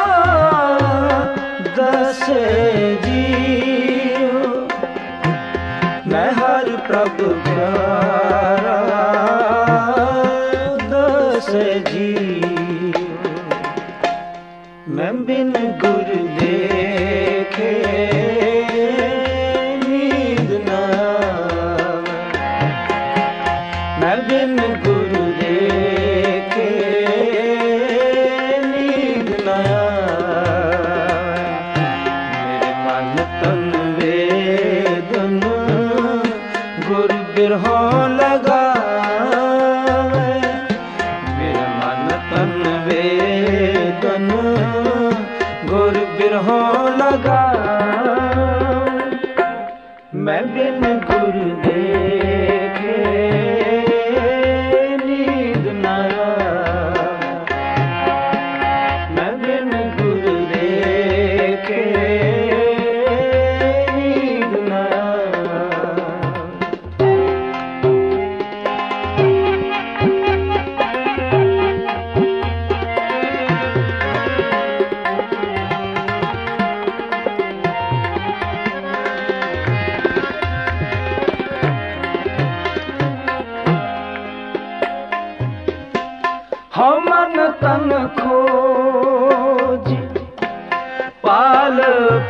दसे जियो। मैं हर प्रभ प्यारा दसे जियो, मैं बिन गुरु देखे नींद न आवे, मैं बिन गुरु देखे नींद न आवे। मेरे मन तन वेदन गुरु बिरहों लगावे, मेरे मन तन वेदन गुरु बिरहों लगावे, मैं बिन गुरु देखे नींद न आवे, मैं बिन गुरु देखे नींद न आवे। हो मन तन खोज पाल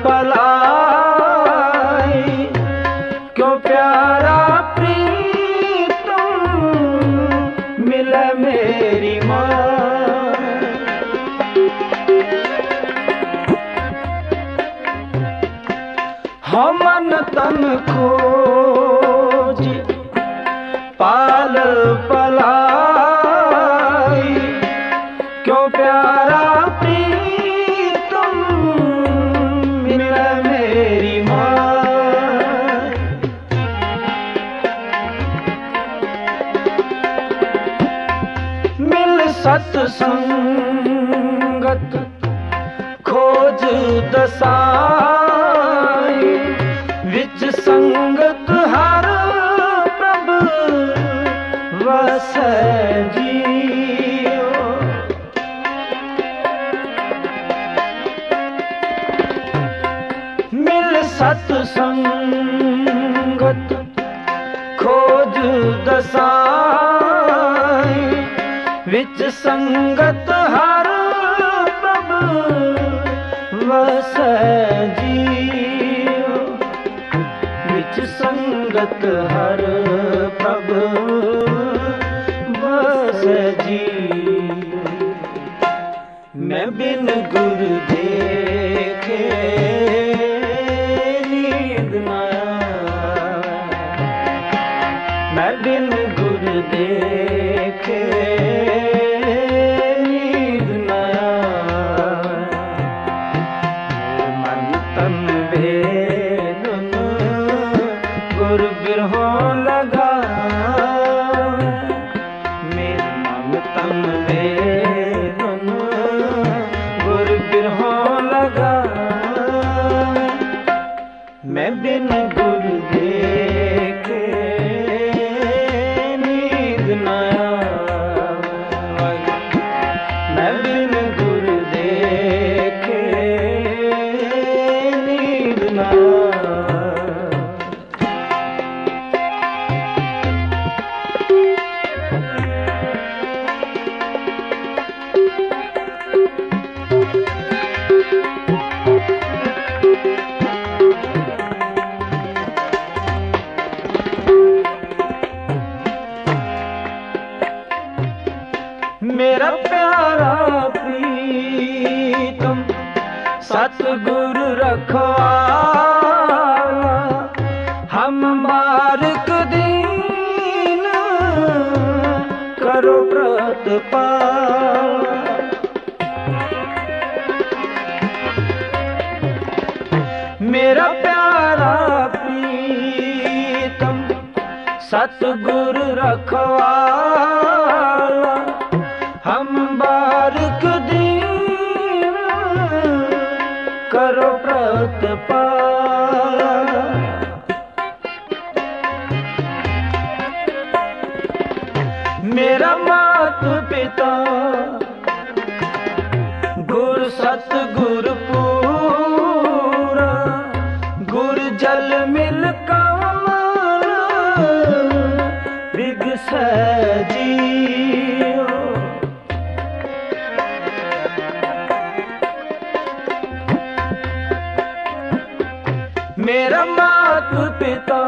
पलाई, क्यों प्यारा प्रीतम मिले मेरी माँ। हो मन तन खोज पाल पलाई, क्यों प्यारा प्रीतम मिले मेरी माँ। मिल सत्संगत खोज दसाई, विच संगत हर प्रभ वसै जियो। मिल सत्संगत खोज दसाई, विच संगत हर प्रभ वसै जियो। विच संगत हर प्रभ वसै जियो, मैं बिन गुरु देखे नींद धुन गुर बिरहों लगा मेरे मन तन में धुन गुर बिरहों लगा मैं बिन गुरु देखे नींद न आवे मैं बिन गुरु देखे नींद न मेरा प्यारा प्रीतम सतगुरु रखवाला हम बारक दीन करो प्रतिपाला मेरा प्यारा प्रीतम सतगुरु रखवाला हम बारक दीन करो प्रतिपाला मेरा मात पिता गुर सतगुर पूरा गुर जल मिल कमल बिगस जियो मेरा मात पिता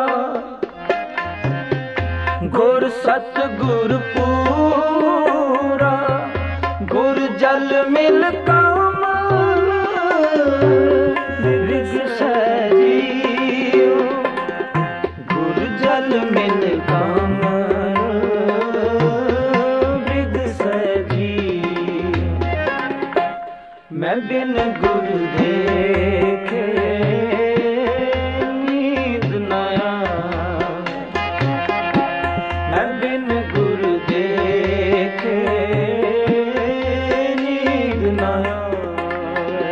गुर सतगुर पूरा गुर जल मिल कमल बिगस जियो गुर जल मिल कमल बिगस जियो मैं बिन गुरु देखे नींद न आवे मैं बिन गुरु देखे नींद न आवे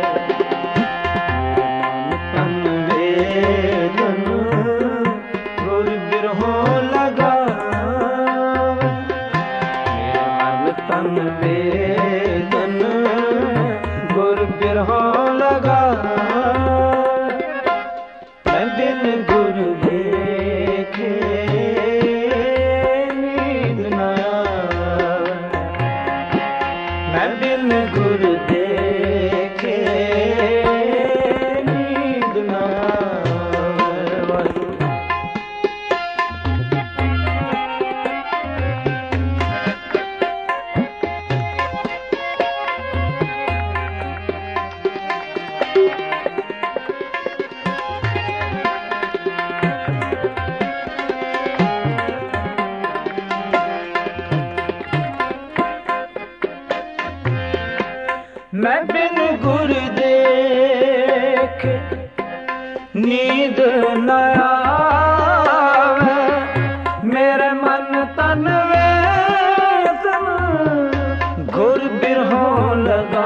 तन वेदन गुर बिरहों लगा मेरा तन वेदन गुर बिरहों लगा मैं बिन गुरु देखे नींद न आवे मैं बिन गुरु देखे नींद न आवे मैं बिन गुरु देख नींद न आवे मेरे मन तन वेदन गुर बिरहों लगा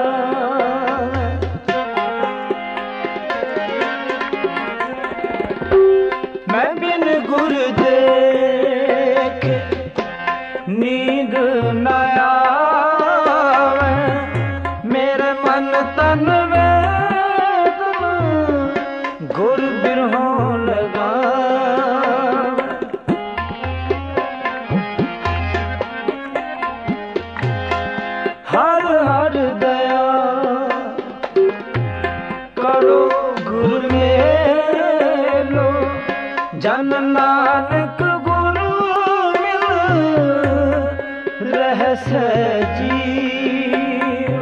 मैं बिन गुरु देख नींद न आवे मेरे मन तन वेदन गुर बिरहों लगा हर हर दया करो गुरु मेलो जन नानक गुरु मिल रहस जियो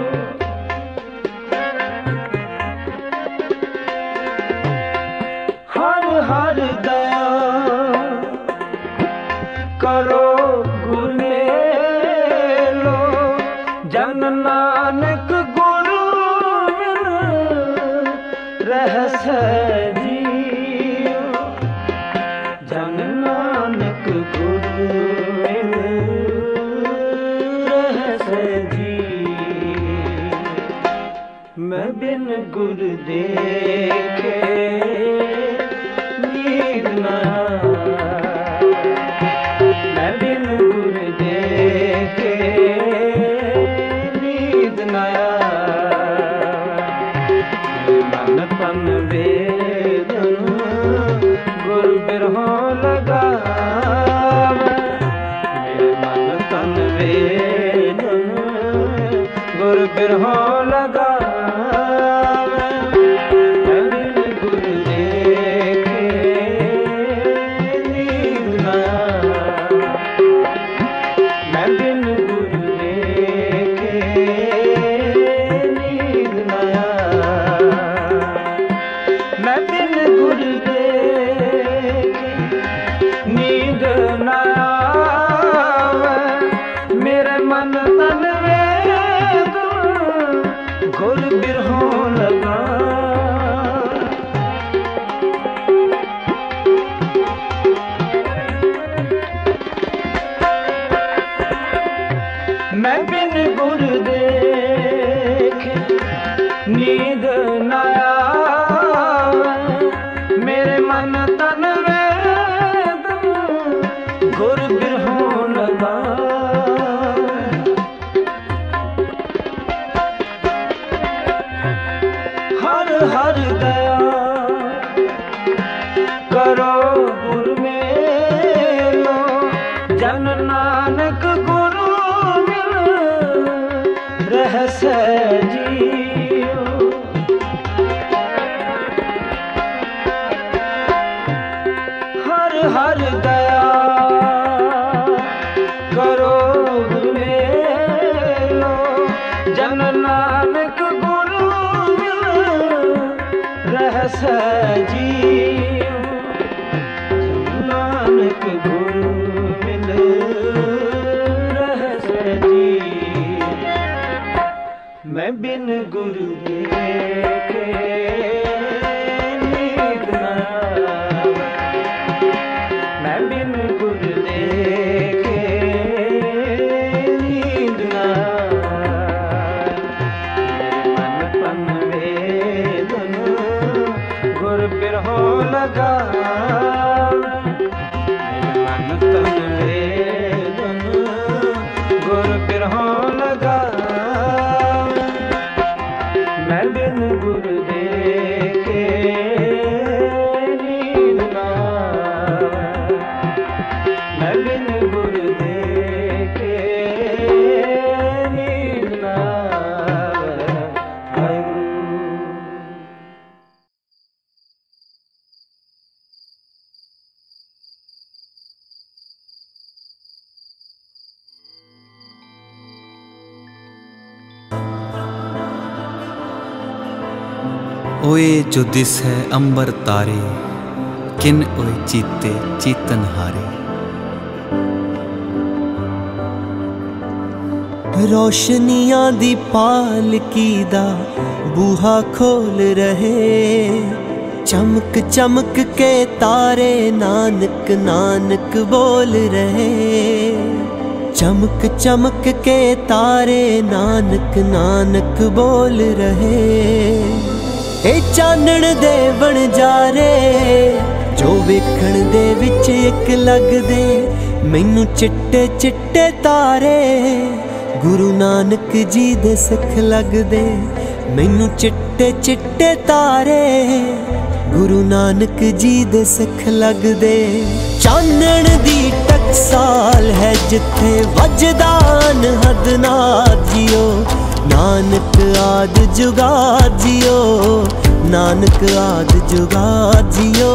हर हर दया करो गुरु मेलो जन नानक गुरु मिल रहस बिरहो लगा ओए जो दिस है अंबर तारे, किन ओए चीते चीतन हारे। रोशनियां दी पालकी दा बूहा खोल रहे, चमक चमक के तारे नानक नानक बोल रहे। चमक चमक के तारे नानक नानक बोल रहे। ए चानण दे बन जा रे जो वेखण दे विच एक लगदे, मैनू चिट्टे चिट्टे तारे गुरु नानक जी दे सिख लगदे। मैनू चिट्टे चिट्टे तारे गुरु नानक जी दे सिख लगदे। चानण दी टकसाल है जिथे वजदा अनहद नाद जियो, नानक आद जुगा जियो, नानक आद जुगा जियो।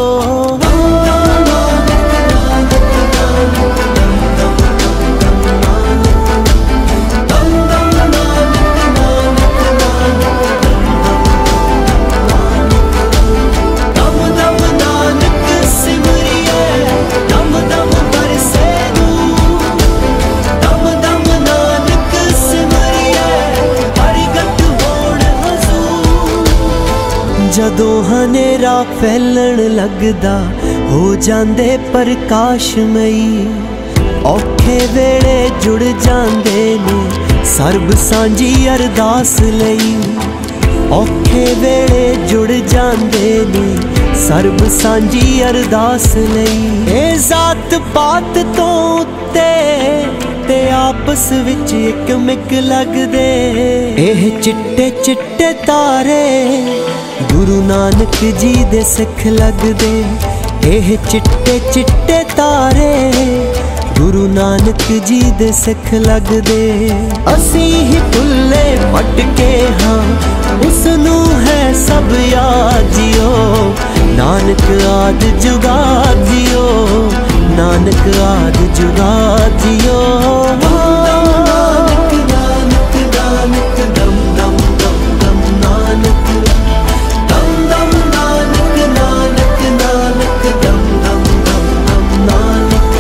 जदों हनेरा फैलन लगदा हो जांदे प्रकाशमई, औखे वेले जुड़ जांदे ने सर्ब सांझी अरदास लई। औखे वेले जुड़ जांदे ने सर्ब सांझी अरदास लई। ए जात पात तो उत्ते ते आपस विच इक मिक लगदे, एह चिट्टे चिट्टे तारे गुरु नानक जी दे सिख लगदे। एह चिट्टे चिट्टे तारे गुरु नानक जी दे सिख लगदे। असी ही भुल्ले भटके हाँ उसनू है सब याद जियो। नानक आद जुगाद जियो, नानक आद जुगाद जियो। नानक नानक नानक दम दम दम दम नानक दम दम नानक नानक नानक दम दम दम दम नानक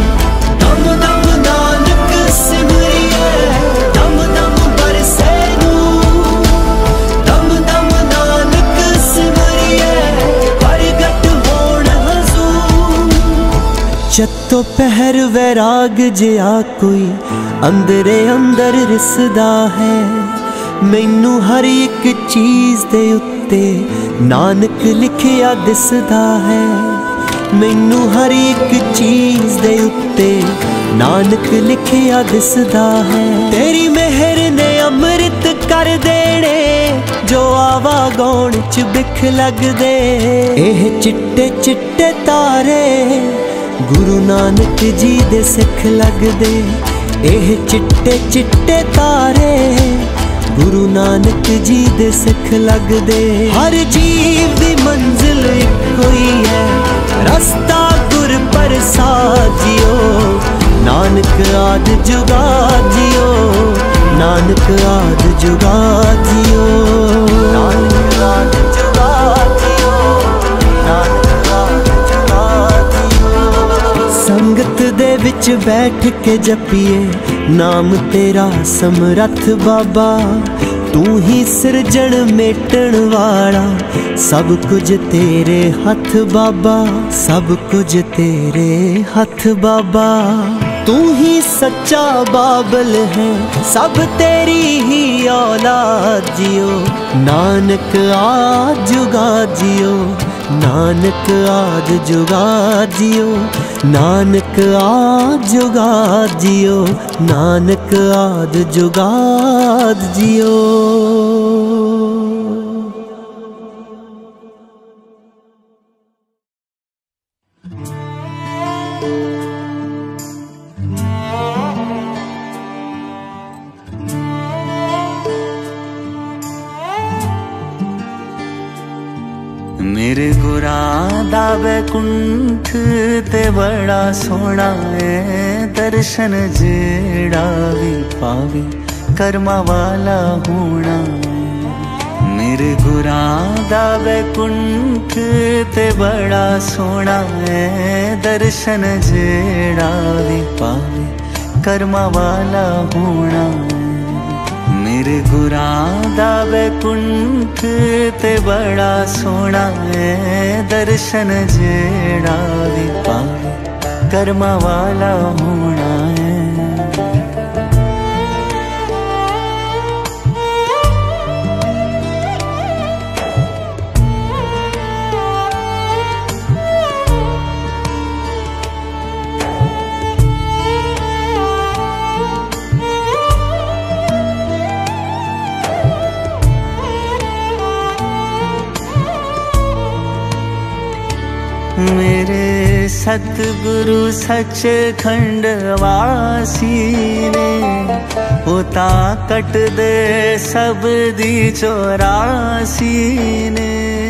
दम दम नानक सिमरिए दम दम बरसे नूं। दम दम नानक सिमरिए प्रगट होण हजूर। चत्तो पहर वैराग जिया कोई अंदरे अंदर रिसदा है। मैनू हर एक चीज दे उत्ते नानक लिखिया दिसदा है। मैनू हर एक चीज दे उत्ते नानक लिखिया दिसदा है। तेरी मेहर ने अमृत कर देने जो आवा गौण च बिख लगदे। एह चिट्टे चिट्टे तारे गुरु नानक जी दे सिख लगदे। एह चिट्टे चिट्टे तारे गुरु नानक जी दे सिख लगदे। हर जीव दी मंजिल इक्को ही है रस्ता गुर प्रसाद जियो। नानक आद जुगाद जियो, नानक आद जुगाद जियो। नानक आद जुगाद जियो, नानक आद जुगाद जियो। संगत दे विच बैठ के जपिए नाम तेरा समरथ बाबा। तू ही सिरजण मेटण वाला सब कुछ तेरे हथ बाबा। सब कुछ तेरे हथ बाबा। तू ही सच्चा बाबल है सब तेरी ही औलाद जियो। नानक आद जुगाद जियो, नानक आद जुगाद जियो। नानक आद जुगाद जियो, नानक आद जुगाद जियो। मेरे गुरां दा बैकुंठ ते बड़ा सोहना है। दर्शन जेड़ा भी पावे कर्मा वाला होना है। मेरे गुरां दा बैकुंठ ते बड़ा सोहना है। दर्शन जेड़ा भी पावे कर्मा वाला होना है। मेरे गुरां दा बैकुंठ ते बड़ा सोहना है। दर्शन जेड़ा भी पावे कर्मा वाला होना है। मेरे सतगुरु सचखंड वासी ने होता कट दे सब दी चौरासी ने।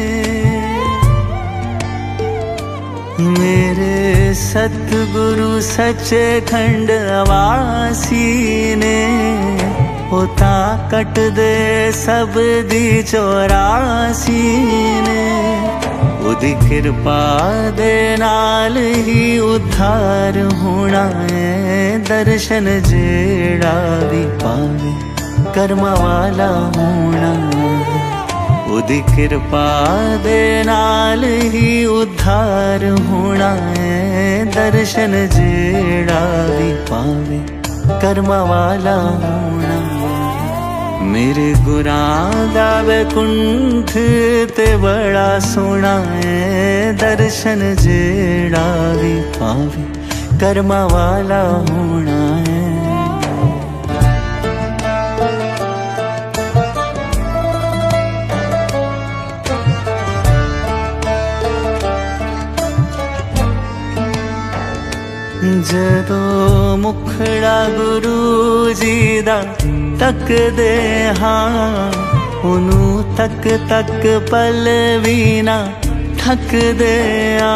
मेरे सतगुरु सचखंड वासी ने होता कट दे सब दी चौरासी ने। उदी कृपा दे नाल ही उद्धार होना है। दर्शन जेड़ा भी पावे कर्मा वाला होना है। उदी कृपा दे नाल ही उद्धार होना है। दर्शन जेड़ा भी पावे कर्मा वाला होना है। मेरे गुरां दा बैकुंठ ते बड़ा सोहना है। दर्शन जेड़ा भी पावे कर्मा वाला होना है। ਜਦੋਂ ਮੁਖੜਾ ਗੁਰੂ ਜੀ ਦਾ ਤੱਕਦੇ ਹਾਂ, ਉਹਨੂੰ ਤੱਕ ਤੱਕ ਪਲ ਵੀ ਨਾ ਥੱਕਦੇ ਆ।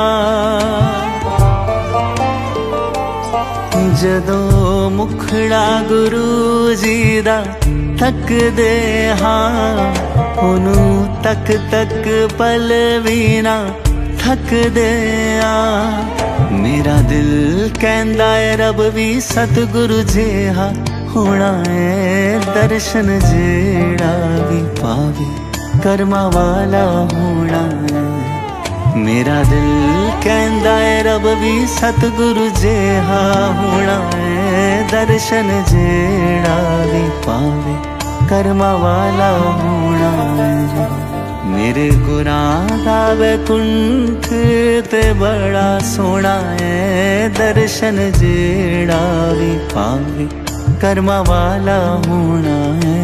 ਜਦੋਂ ਮੁਖੜਾ ਗੁਰੂ ਜੀ ਦਾ ਤੱਕਦੇ ਹਾਂ, ਉਹਨੂੰ ਤੱਕ ਤੱਕ ਪਲ ਵੀ ਨਾ ਥੱਕਦੇ ਆ। मेरा दिल कहंदा है रब भी सतगुरु जिहा होना है। दर्शन जेड़ा भी पावे कर्मा वाला होना है। मेरा दिल कहंदा है रब भी सतगुरु जिहा होना है। दर्शन जेड़ा भी पावे कर्मा वाला होना है। मेरे गुनाह दा वैकुंठ ते बड़ा सोना है। दर्शन जेड़ा भी पावे कर्मा वाला होना है।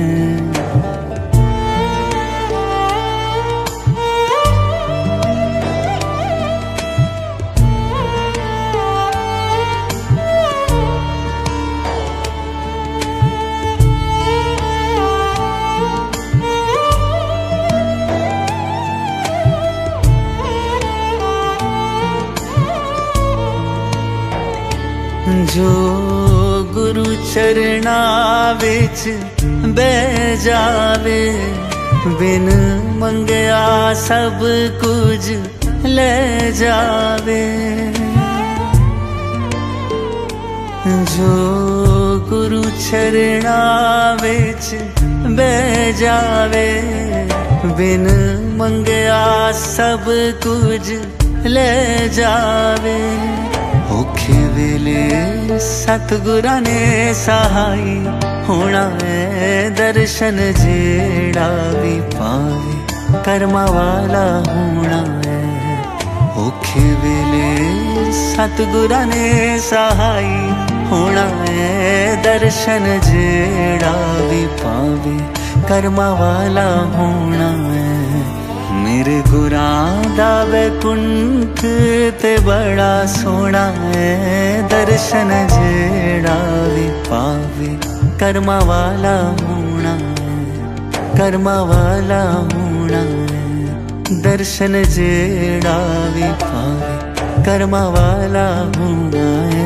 जो गुरु चरना विच बह जावे, बिन मंगया सब कुछ ले जावे। जो गुरु चरना विच बह जावे, बिन मंगया सब कुछ ले जावे। औखे वेले सतगुरां ने सहाई होना है। दर्शन जेड़ा भी पावे कर्मा वाला होना है। औखे वेले सतगुरां ने सहाई होना है। दर्शन जेड़ा भी पावे कर्मा वाला होना है। मेरे गुरां दा वैकुंठ ते बड़ा सोना है। दर्शन जेड़ा भी पावे कर्मा वाला होना है। कर्मा वाला होना है। दर्शन जेड़ा भी पावे कर्मा वाला होना है।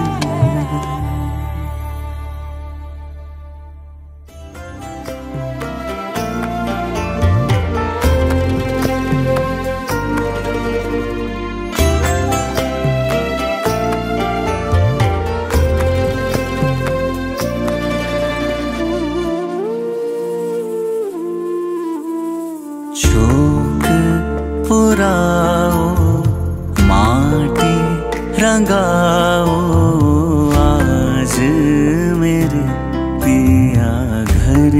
रंगाओ आज मेरे पिया घर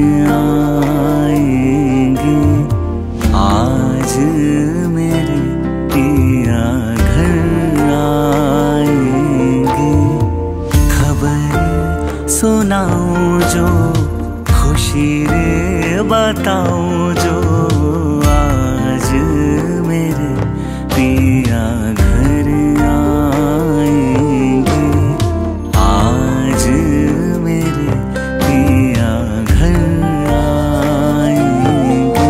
आएंगे। आज मेरे पिया घर आएंगे। खबर सुनाऊं जो खुशी रे बताऊं जो। आज मेरे पिया घर आएंगे। आज मेरे पिया घर आएंगे।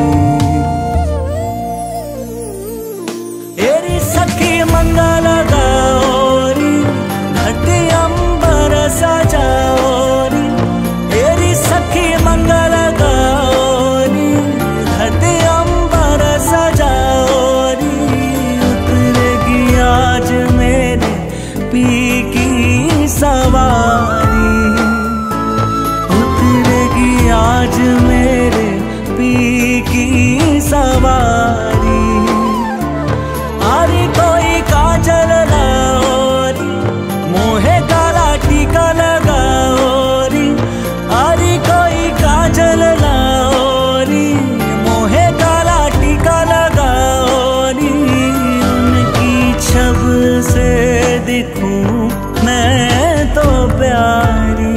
एरी सखी मंगल गौरी घटी अंबर सजाओरी। एरी सखी मंगल गौरी घटी अंबर सजाओरी। उतरेगी आज मेरे पी की सवारी। उतरेगी आज मेरे पी की सवारी। आरी कोई काजल लाओरी मोहे काला टीका लगाओरी। आरी कोई काजल लाओरी मोहे काला टीका लगाओरी। उनकी छब से दिखूं मैं तो प्यारी।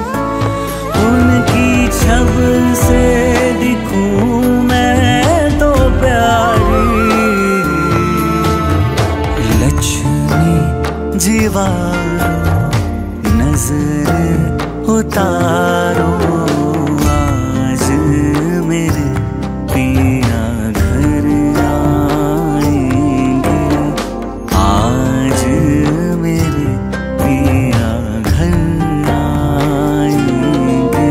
उनकी छब से दिखूं मैं तो प्यारी। लक्ष्मी जीवारो नजर उतारो आज मेरे पिया घर आएंगे आज मेरे पिया घर आएंगे।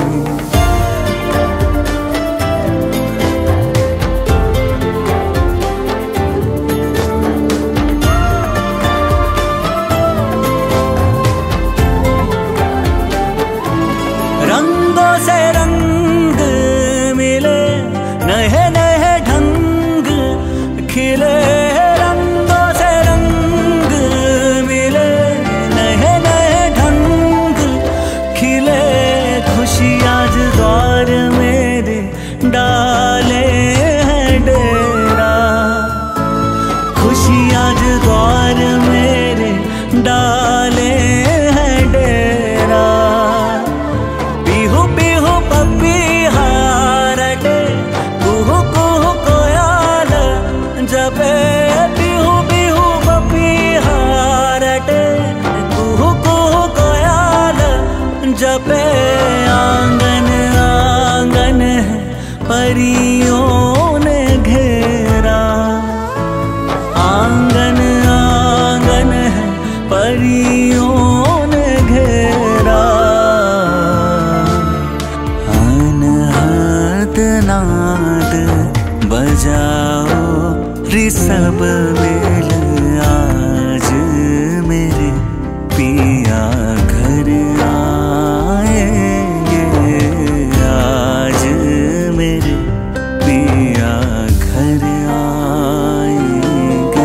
रंगों से रंग मिले नए नए ढंग खिले रंगों से रंग मिले नए नए ढंग खिले खुशी आज द्वार मेरे डाले हैं डेरा खुशी आज द्वार मेरे डाले हैं डेरा बिहू बिहू पपीहा रटे कुहू कुहू कोयल जबे बिहू बिहू पपीहा रटे कुहू कुहू कोयल जबे आंगन आंगन है परियों ने घेरा आंगन आंगन है परियों ने घेरा अनहद नाद बजाओ ऋषभ बेल आज मेरे पिया घर आएंगे आज मेरे पिया घर आएंगे।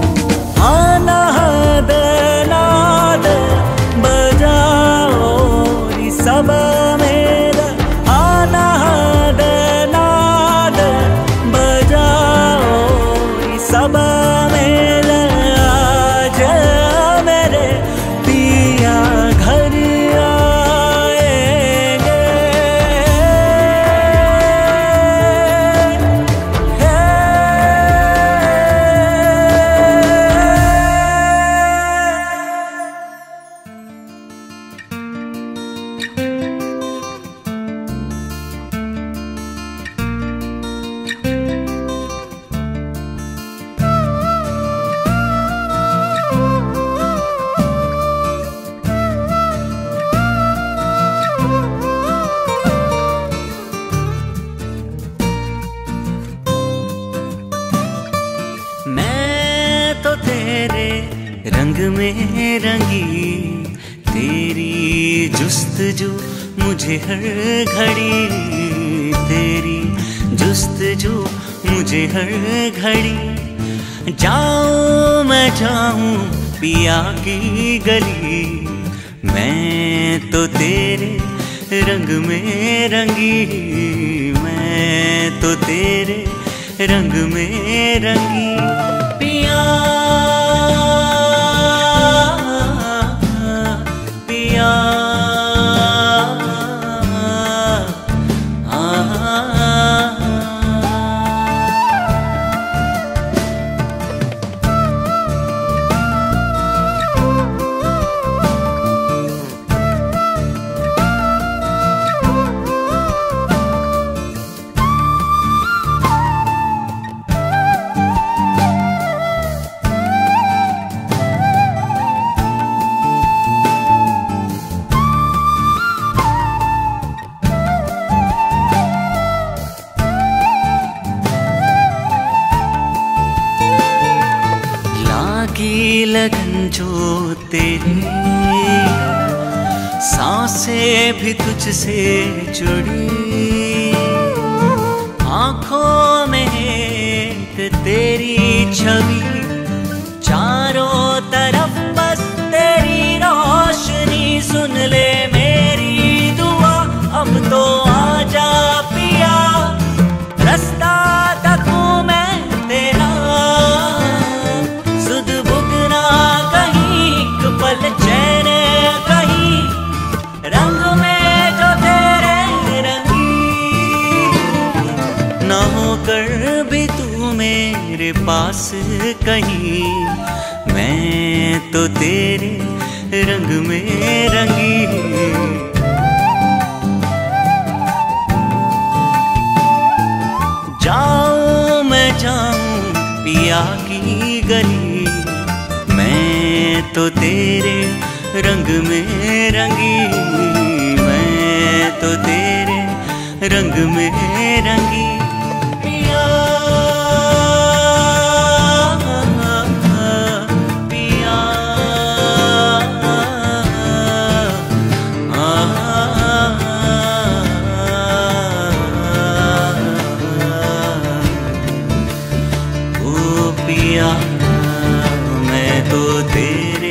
अनहद नाद बजाओ ऋषभ मेला अनहद नाद बजाओ ऋषभ मेला आज मेरे पिया घर आएंगे। मैं तो तेरे रंग में रंगी तेरी जुस्तजू मुझे हर घड़ी तेरी जुस्तजू मुझे हर घड़ी जाऊं मैं जाऊं पिया की गली मैं तो तेरे रंग में रंगी मैं तो तेरे रंग में रंगी पिया पिया की लगन जो तेरी सांसें भी तुझसे जुड़ी आंखों में एक तेरी छवि चारों तरफ बस तेरी रोशनी सुन ले मेरी दुआ अब तो आजा पिया रास्ता तकूं मैं तेरा सुध बुगना कहीं एक पल चैन कहीं रंग में जो तेरे रंगी न होकर भी तू मेरे पास कहीं मैं तो तेरे रंग में रंगी। जाऊं मैं जाऊं पिया की गली, मैं तो तेरे रंग में रंगी, मैं तो तेरे रंग में रंगी। पिया पिया ओ पिया मैं तो तेरे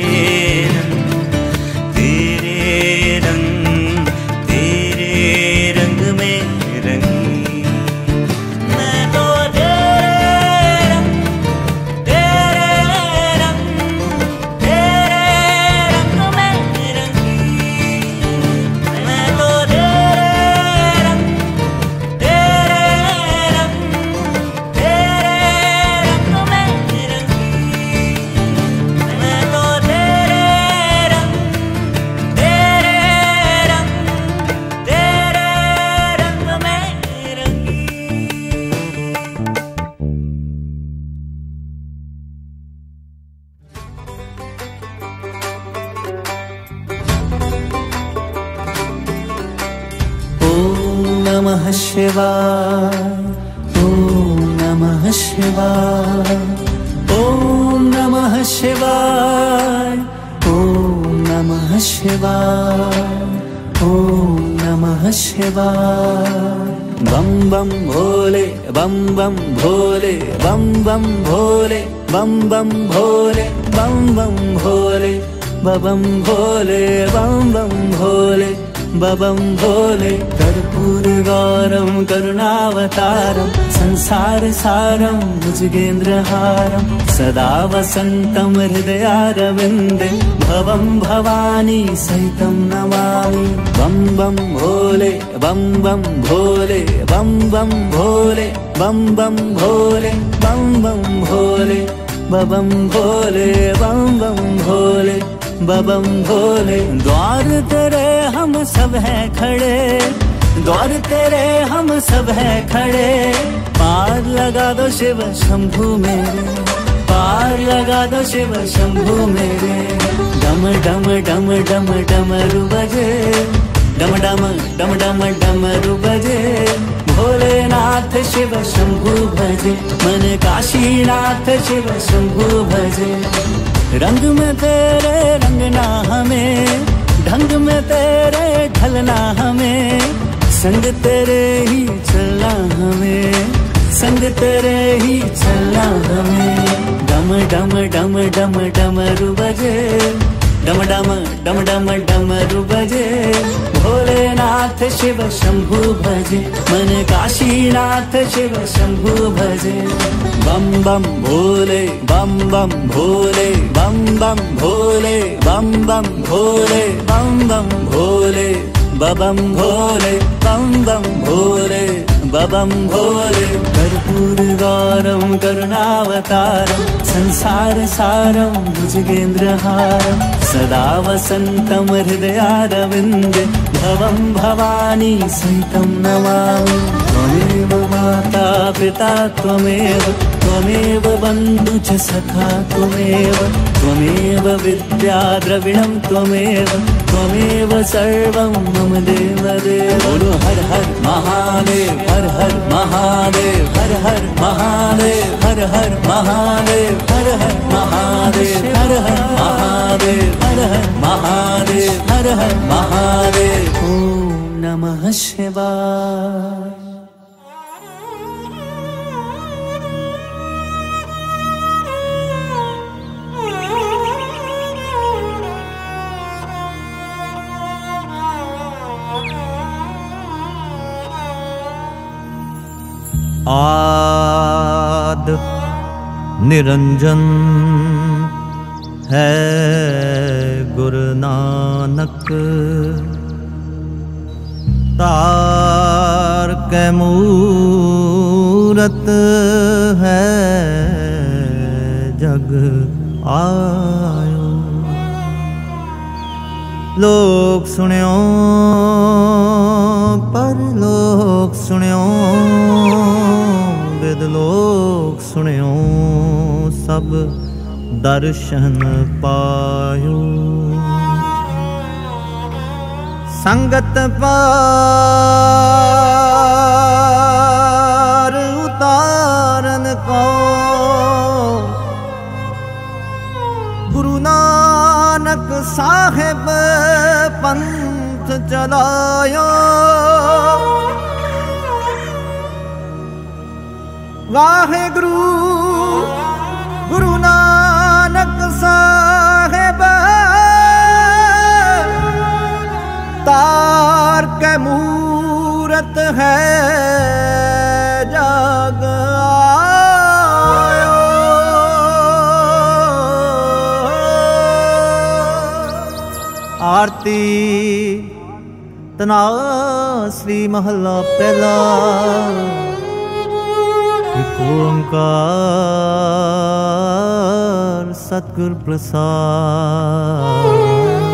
नमः शिवाय, ओम नमः शिवाय, ओम नमः शिवाय, ओम नमः शिवाय, ओम नमः शिवाय। बम बम भोले, बम बम भोले, बम बम भोले, बम बम भोले, बम बम भोले, बम भोले, बम बम भोले, बम भोले। कर्पूर गौरम करुणावतारम, संसार सारम भुजगेन्द्रहारम, सदा वसंतम हृदयारविंदे, भवम भवानी सहितं नमामि। बम बम भोले, बम बम भोले, बम बम भोले, बम बम भोले, बम बम भोले, बम भोले, बम बम भोले, बम भोले। द्वार तेरे हम सब हैं खड़े, द्वार तेरे हम सब हैं खड़े, पार लगा दो शिव शंभू मेरे, पार लगा दो शिव शंभू मेरे। डम डम डम डम डमरू बजे, डम डम डम डम डमरू बजे, भोलेनाथ शिव शंभू भजे, मन काशीनाथ शिव शंभू भजे। रंग में तेरे रंगना हमें, ढंग में तेरे ढलना हमें, संग तेरे ही चलना हमें, संग तेरे ही चलना हमें। डम डम डम डम डमरू बजे, डम डम डम डम डमरू बजे, भोलेनाथ शिव शंभू भजे, मन काशीनाथ शिव शंभू भजे। बम बम भोले, बम बम भोले, बम बम भोले, बम बम भोले, बम बम भोले, बम भोले, बम बम भोले, बम भोले। कर्पूर गौरम करुणावतारम, संसार सारम भुजगेन्द्रहारम, सदा वसंतम हृदयारविंदे, भवम भवानी सहितं नमामि। त्वमेव माता पिता त्वमेव, त्वमेव बन्धु च सखा त्वमेव, त्वमेव विद्या द्रविणं त्वमेव, त्वमेव सर्वं मम देव देव। बोलो हर हर महादेव, हर हर महादेव, हर हर महादेव, हर हर महादेव, हर हर महादेव, हर हर महादेव, हर हर महादेव, हर हर महादेव। ओम नमः शिवाय। आद निरंजन है गुरु नानक, तार के मूरत है जग आयो। लोक सुनियो पर लोक सुनियो विद लोक सुनियो सब दर्शन पायो। संगत पार उतारन को गुरु नानक साहिब पंथ चलायो। वाहेगुरु गुरु नानक साहिब तार के मूरत है जाग आयो। आरती तनासरी महला पहला। एक ओंकार सतगुर प्रसाद।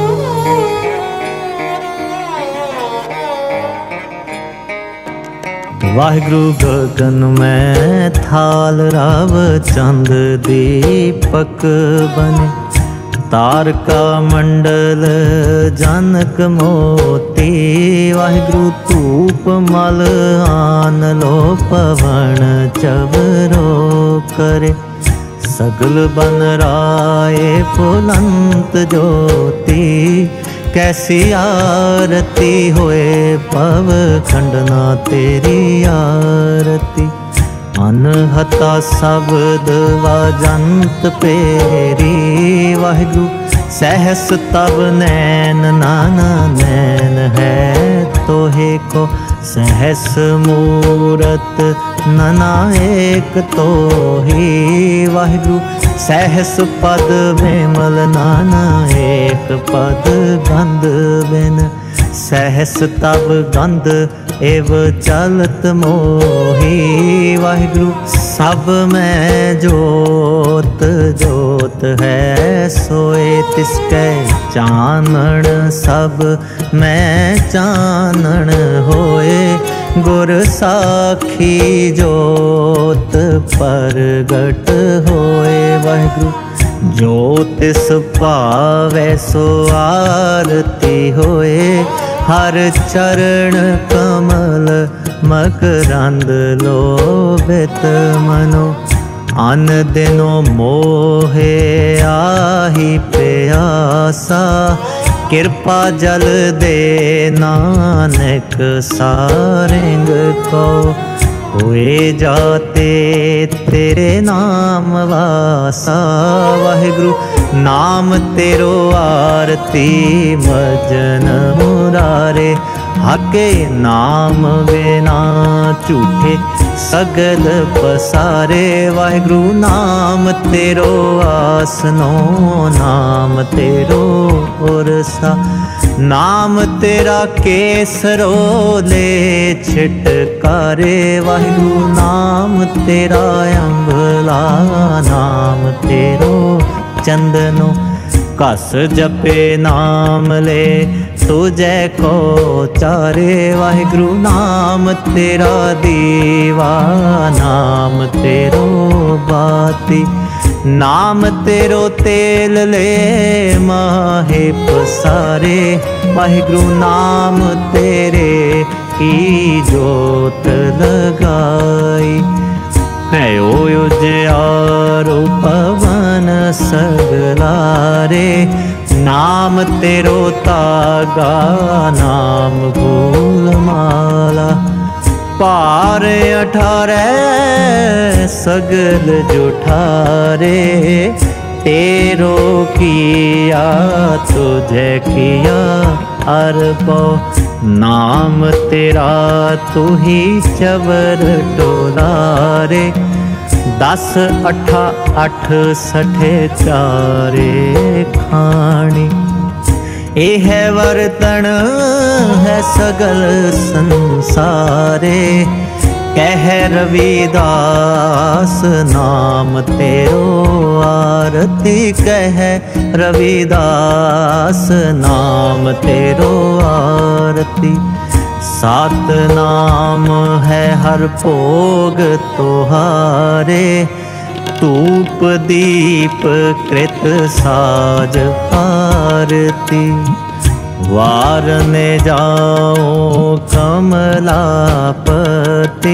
वाहिगुरु गगन में थाल राव चंद दीपक बने। तारका मंडल जनक मोती। वाहिगुरु धूप मल आन लो पवन चवरो करे। सगल बन राय फुलंत ज्योति। कैसी आरती होए पव खंडना तेरी आरती। अनहता शब्द वाजंत पेरी। वाहिगुरु सहस तब नैन नाना नैन है तोहे को। सहस मूरत नना एक तो ही। वाहिगुरु सहस पद विमल नाना एक पद गंध बिन। सहस तब गंध एव चलत मोही। वाहिगुरु सब में जोत जोत है सोए तिसकै चानण। सब में चानण होए गुर साखी जोत परगट होए। वाहिगुरु जो तिस पावै सो आरती होए। हर चरण कमल मकरंद लोभित मनो। अन दिनो मोहे आही प्यासा। कृपा जल दे नानक सारंग को। हुए जाते तेरे नाम वासा। वाहिगुरु नाम तेरो आरती भजन मुरारे। हके नाम बिना झूठे सगल पसारे। वाहिगुरु नाम तेरो आसनो नाम तेरो उरसा। नाम तेरा केसरो ले छिटकारे। वाहिगुरु नाम तेरा अंबला नाम तेरो चंदनो। कस जपे नाम ले तुझे को चारे। वाहिगुरु नाम तेरा दीवा नाम तेरो बाती। नाम तेरो तेल ले माहे पसारे। वाहिगुरु नाम तेरे की जोत लगाई। है ओ उजियारो पवन सगलारे। नाम तेरो तागा नाम फूल माला। पार अठारे सगल जुठारे। तेरो किया तुझे किया अरबो। नाम तेरा तू ही चवर टोलारे। दस अठा अठ सठे चारे खानी। ए है वरतन है सगल संसारे। कह रविदास नाम तेरो आरती, कह रविदास नाम तेरो आरती। सात नाम है हर भोग तोहारे, धूप दीप कृत साज आरती। वारने जाओ कमलापति,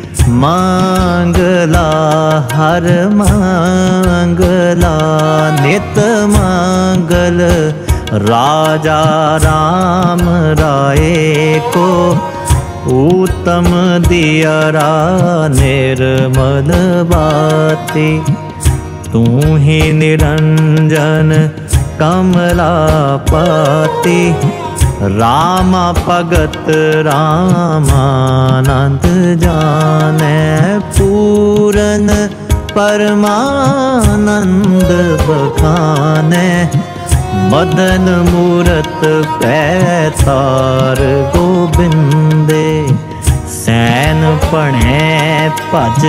मंगला हर मंगला। नित मंगल राजा राम राय को, उत्तम दियरा निर्मल बाती। तू ही निरंजन कमलापति, राम भगत रामानंद जाने। पूरन परमानंद बखाने, मदन मूरत पैतार गोबिंदे। सैन पढ़े भज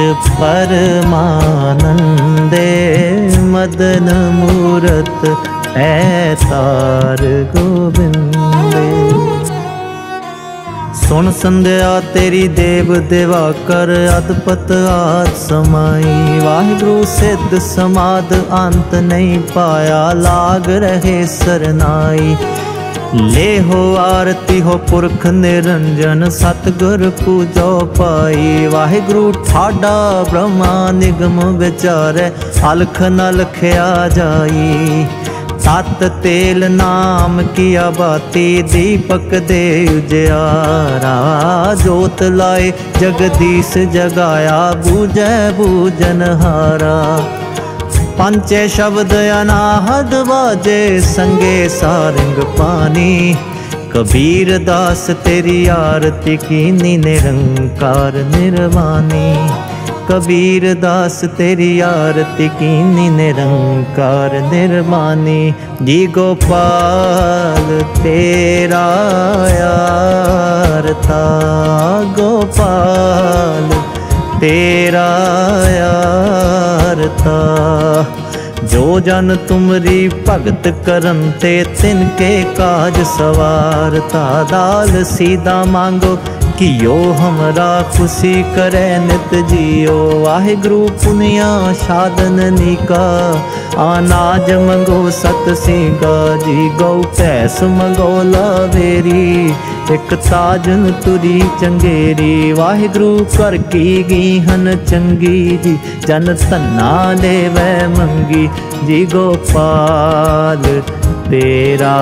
परमानंदे, मदन मूरत पैतार गोबिंदे। सुन संध्या तेरी देव देवा कर, अदपत आद समाई। वाहिगुरु सिद्ध समाद अंत नहीं पाया, लाग रहे सरनाई। ले हो आरती हो पुरख निरंजन, सतगुर पूजो पाई। वाहिगुरु ठाडा ब्रह्मा निगम विचारे, अलख न लखया जाई। सत तेल नाम की बाती, दीपक दे उजियारा। जोत लाए जगदीश जगाया, बूझै बूझनहारा। पंचे शब्द अनाहद बाजे, संगे सारंग पानी। कबीर दास तेरी आरती कीनी, निरंकार निर्वाणी। कबीर दास तेरी आरती कीनी, निरंकार निर्वाणी। जी गोपाल तेरा आरता, गोपाल तेरा आरता। जो जन तुमरी भगत करन ते, तिनके काज सवारता। दाल सीधा मांगो कियो हमरा, खुशी करे नित जियो। वाहिगुरु पुनिया साधन नीका, अनाज मंगो सत सिंगा। जी गौ भैंस मंगो लावेरी, एक ताजन तुरी चंगेरी। वाहिगुरु कर की गीहन चंगी जी, जन धन्ना देवै मंगी। जी गोपाल तेरा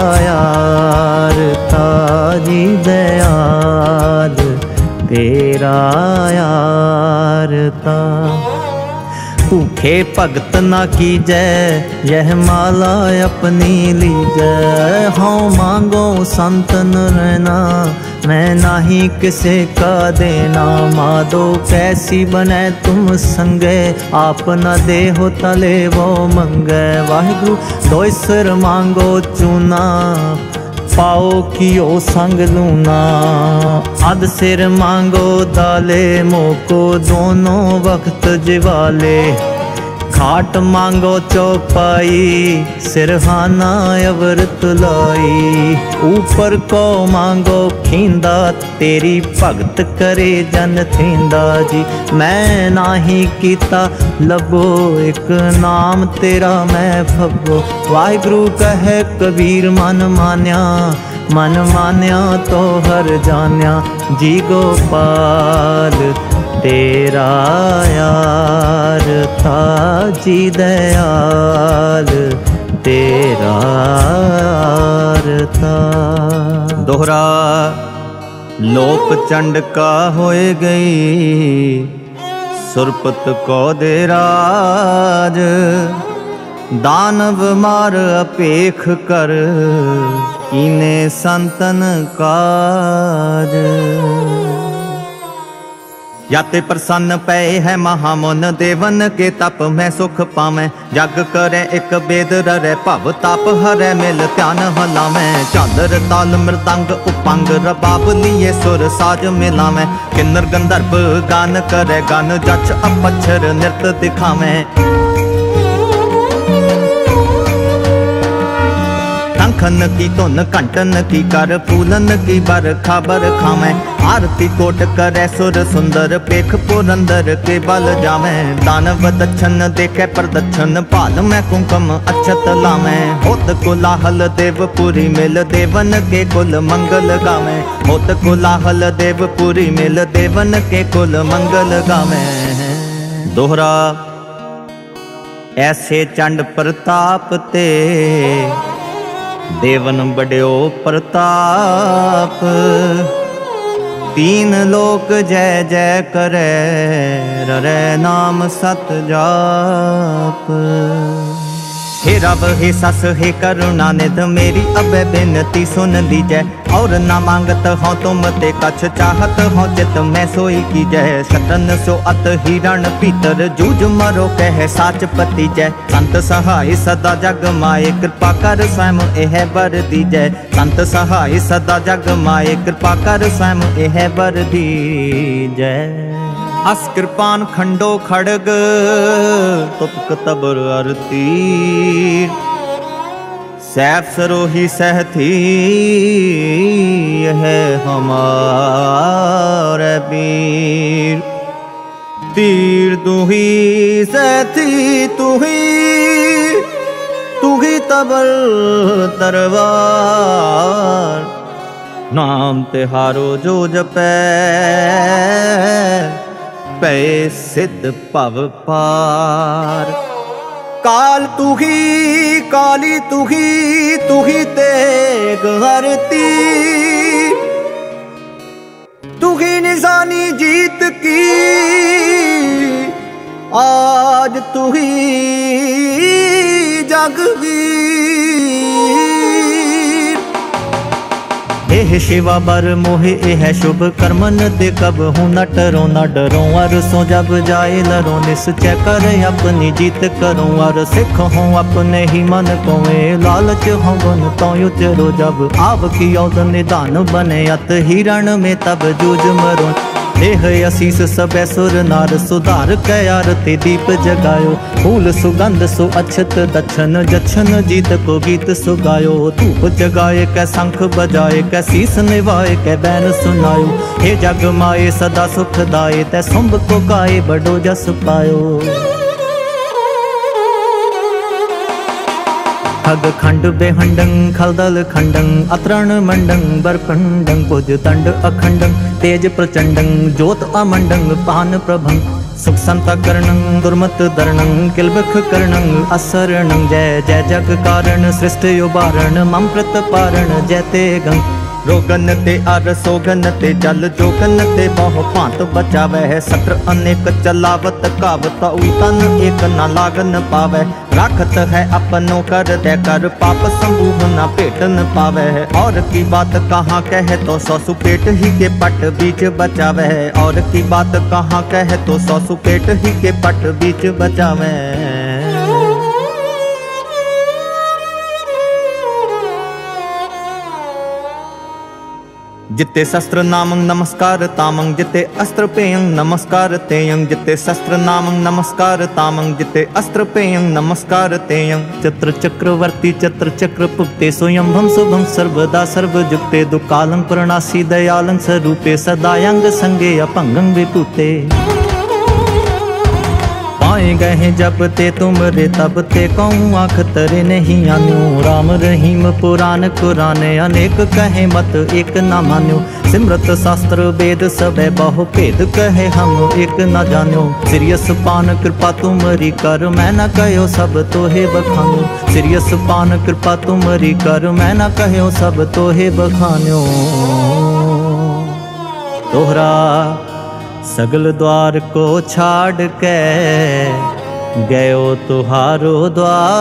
आरता, जी दयाल तेरा आरता। भूखे भगत ना कीजै, यह माला अपनी लीजै। हाँ मांगो संतन रहना, मैं नाही किसे का देना। माधो कैसी बने तुम संगे, आप न दे हो तले वो मंगे। वाहिगुरु दो सिर मांगो चूना, पाओ कियो संग लूना। अध सिर मांगो दाले, मोको दोनों वक्त जिवाले। खाट मांगो चौपाई, सिरहाना अवरत लाई। ऊपर को मांगो खींदा, तेरी भगत करे जन थींदा। जी मैं नाही कीता लबो, एक नाम तेरा मैं फबो। वाहिगुरु कहे कबीर मन मान्या, मन मान्या तो हर जान्या। जी गोपाल तेरा आरता, जी दयाल तेरा आरता। दोहरा लोक चंड का होए गई, सुरपत को दे राज। दानव मार अपेख कर, कीने संतन काज। याते प्रसन्न पए है महामुन देवन के तप में सुख पावे जग करे एक बेद रे भव ताप हरे मिल ध्यान हलावे चादर ताल मृदंग उपंग रबाब लिए सुर साज मिलावे किन्नर गंधर्व गान करे गान जच अपच्छर नृत्य दिखावे खन की धुन कंटन की कर फूलन की बरखा बरखावे आरती कोट करे सुर सुंदर पेख पुरंदर के बल जावे दानव दक्षन देखे प्रदक्षन पाल में कुंकुम अक्षत लावे होत कोलाहल देवपुरी मिल देवन के कुल मंगल गावे होत कोलाहल देवपुरी मिल देवन के कुल मंगल गावे। दोहरा ऐसे चंड प्रताप ते देवन बड़ो प्रताप तीन लोक जय जय करे रे नाम सत जाप। हे रब हे सस हे करुणा निध मेरी अब बिनती सुन लीजै और ना मांगत हो तुम ते कछ चाहत हो चित मैं सोई की जय सतन सो अत हिरण पीतर जूझ मरो कह साच पति जय संत सहाय सदा जग माए कृपा कर स्वयं एह बर दीजै संत सहाय सदा जग माए कृपा कर स्वयं एह बर दीजै। अस कृपान खंडो खड़ग तुपक तबर अरती सैफ सरोही सहथी है हमारे वीर तीर दुही सहथी तुही तुही तबर तरवार नाम तिहारो जो जपै पै सिद्ध पव पार। काल तुही काली तुही तुही तेग हरती तुही निशानी जीत की आज तुही जगवीर। एह शिवा बर मोहे एह शुभ कर्मन दे कब हूँ न टरो न डरो अर सो जब जाए लरो निश्चय कर अपनी जीत करो अर सिख हूँ अपने ही मन को लालच हो गुन तो उतरो जब आव की औद निदान बने अत हिरण में तब जूझ मरो देह असीस सब सुर नार सुधार कै आरती दीप जगायो फूल सुगंध सु अक्षत दक्षन जक्षन जीत को गीत सुगायो धूप जगाए कै शंख बजाए कै शीस निवाए कै बैन सुनायो हे जग माए सदा सुख दाए तै सुंभ को गाए बड़ो जस पायो। खग खंड बेहंडं खलदल खंडं अतरण मंडं बरखंडं भुज दंड अखंडं तेज प्रचंडं ज्योत अमंडं पान प्रभं सुख संता करणं दुर्मत दरणं किलबख करणं असरणं जय जय जग कारण सृष्टि उबारण मम प्रतपारण जयते गंग रोगन ते अर सोगन ते जल जोगन ते बहु पांत बचावे है सत्र अनेक चलावत कावत तन एक न लागन पावे राखत है अपनों कर दे कर पाप समूह न पेट न पावे है और की बात कहाँ कहे तो सौ सुपेट ही के पट बीच बचावे है और की बात कहाँ कहे तो सौ सुपेट ही के पट बीच बचावे। जिते शस्त्र नामं नमस्कार तामं जिते अस्त्र पेयं नमस्कार तेयं जिते शस्त्र नामं नमस्कार तामं जिते अस्त्र पेयं नमस्कार तेयं चत्र चक्रवर्ती चत्र चक्र पुप्ते स्वयंभं शुभं सर्वदा सर्वजुक्ते दुकालं प्रणासी दयालं स्वरूपे सदायंग संगे अपंगं विपुते पाए गए जब ते तुम रे तब ते कहूँ आँख तरे नहीं आन्यो राम रहीम पुराण कुरान अनेक कहे मत एक न मान्यो सिमरत शास्त्र वेद सब बहु भेद कहे हम एक न जान्यो सिरियस पान कृपा तुमरी कर मैं न कहो सब तोहे बखान्यो सिरियस पान कृपा तुमरी कर मैं न कहो सब तोहे बखान्यो। तोहरा सगल द्वार को छाड़ के गयो तुहारो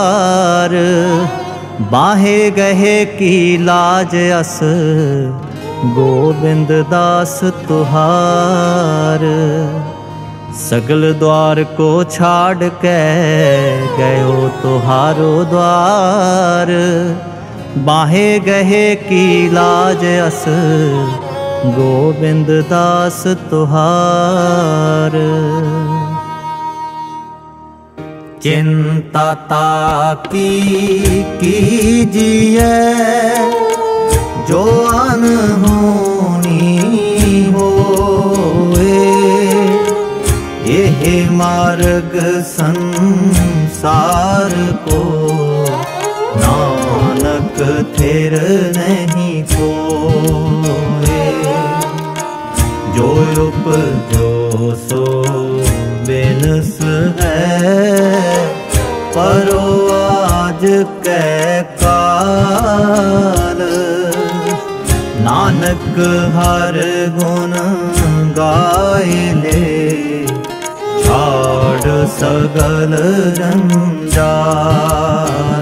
द्वार बाहे गहे की लाज अस गोविंद दास तुहार। सगल द्वार को छाड़ के गयो तुहारो द्वार। बाहे गहे की लाज अस गोविंद दास तुहार। चिंता ताकी कीजिए जो अनहोनी होए। यह मार्ग संसार को नानक थिर नहीं कोए। जो उपजो सो बिनस है परो आज कै काल। नानक हर गुण गाय ले छाड़ सगल रंजार।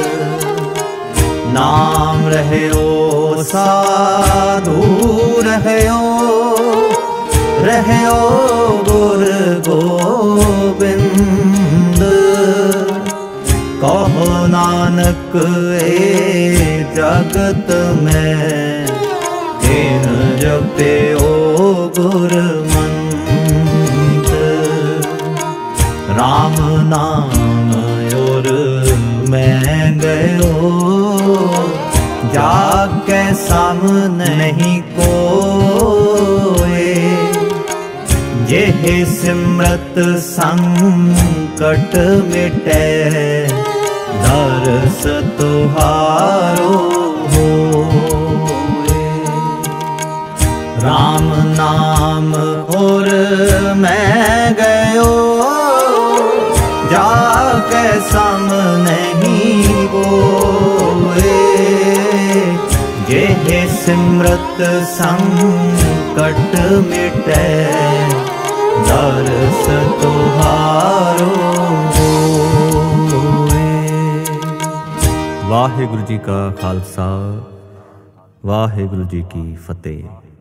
नाम रहयो साधु रहयो रहयो गुर गोबिंद। कहो नानक ए जगत में इन जपे ओ गुरमंत्र। राम नाम और मैं गयो जाके सामने नहीं कोए। जेह सिमरत संकट मिटे दरस तुहारो होए। राम नाम और मैं गयो जाके सामने नहीं कोए। जेह सिमरत संकट मिटे दरस तुहारो होए। वाहिगुरु जी का खालसा वाहिगुरु जी की फतेह।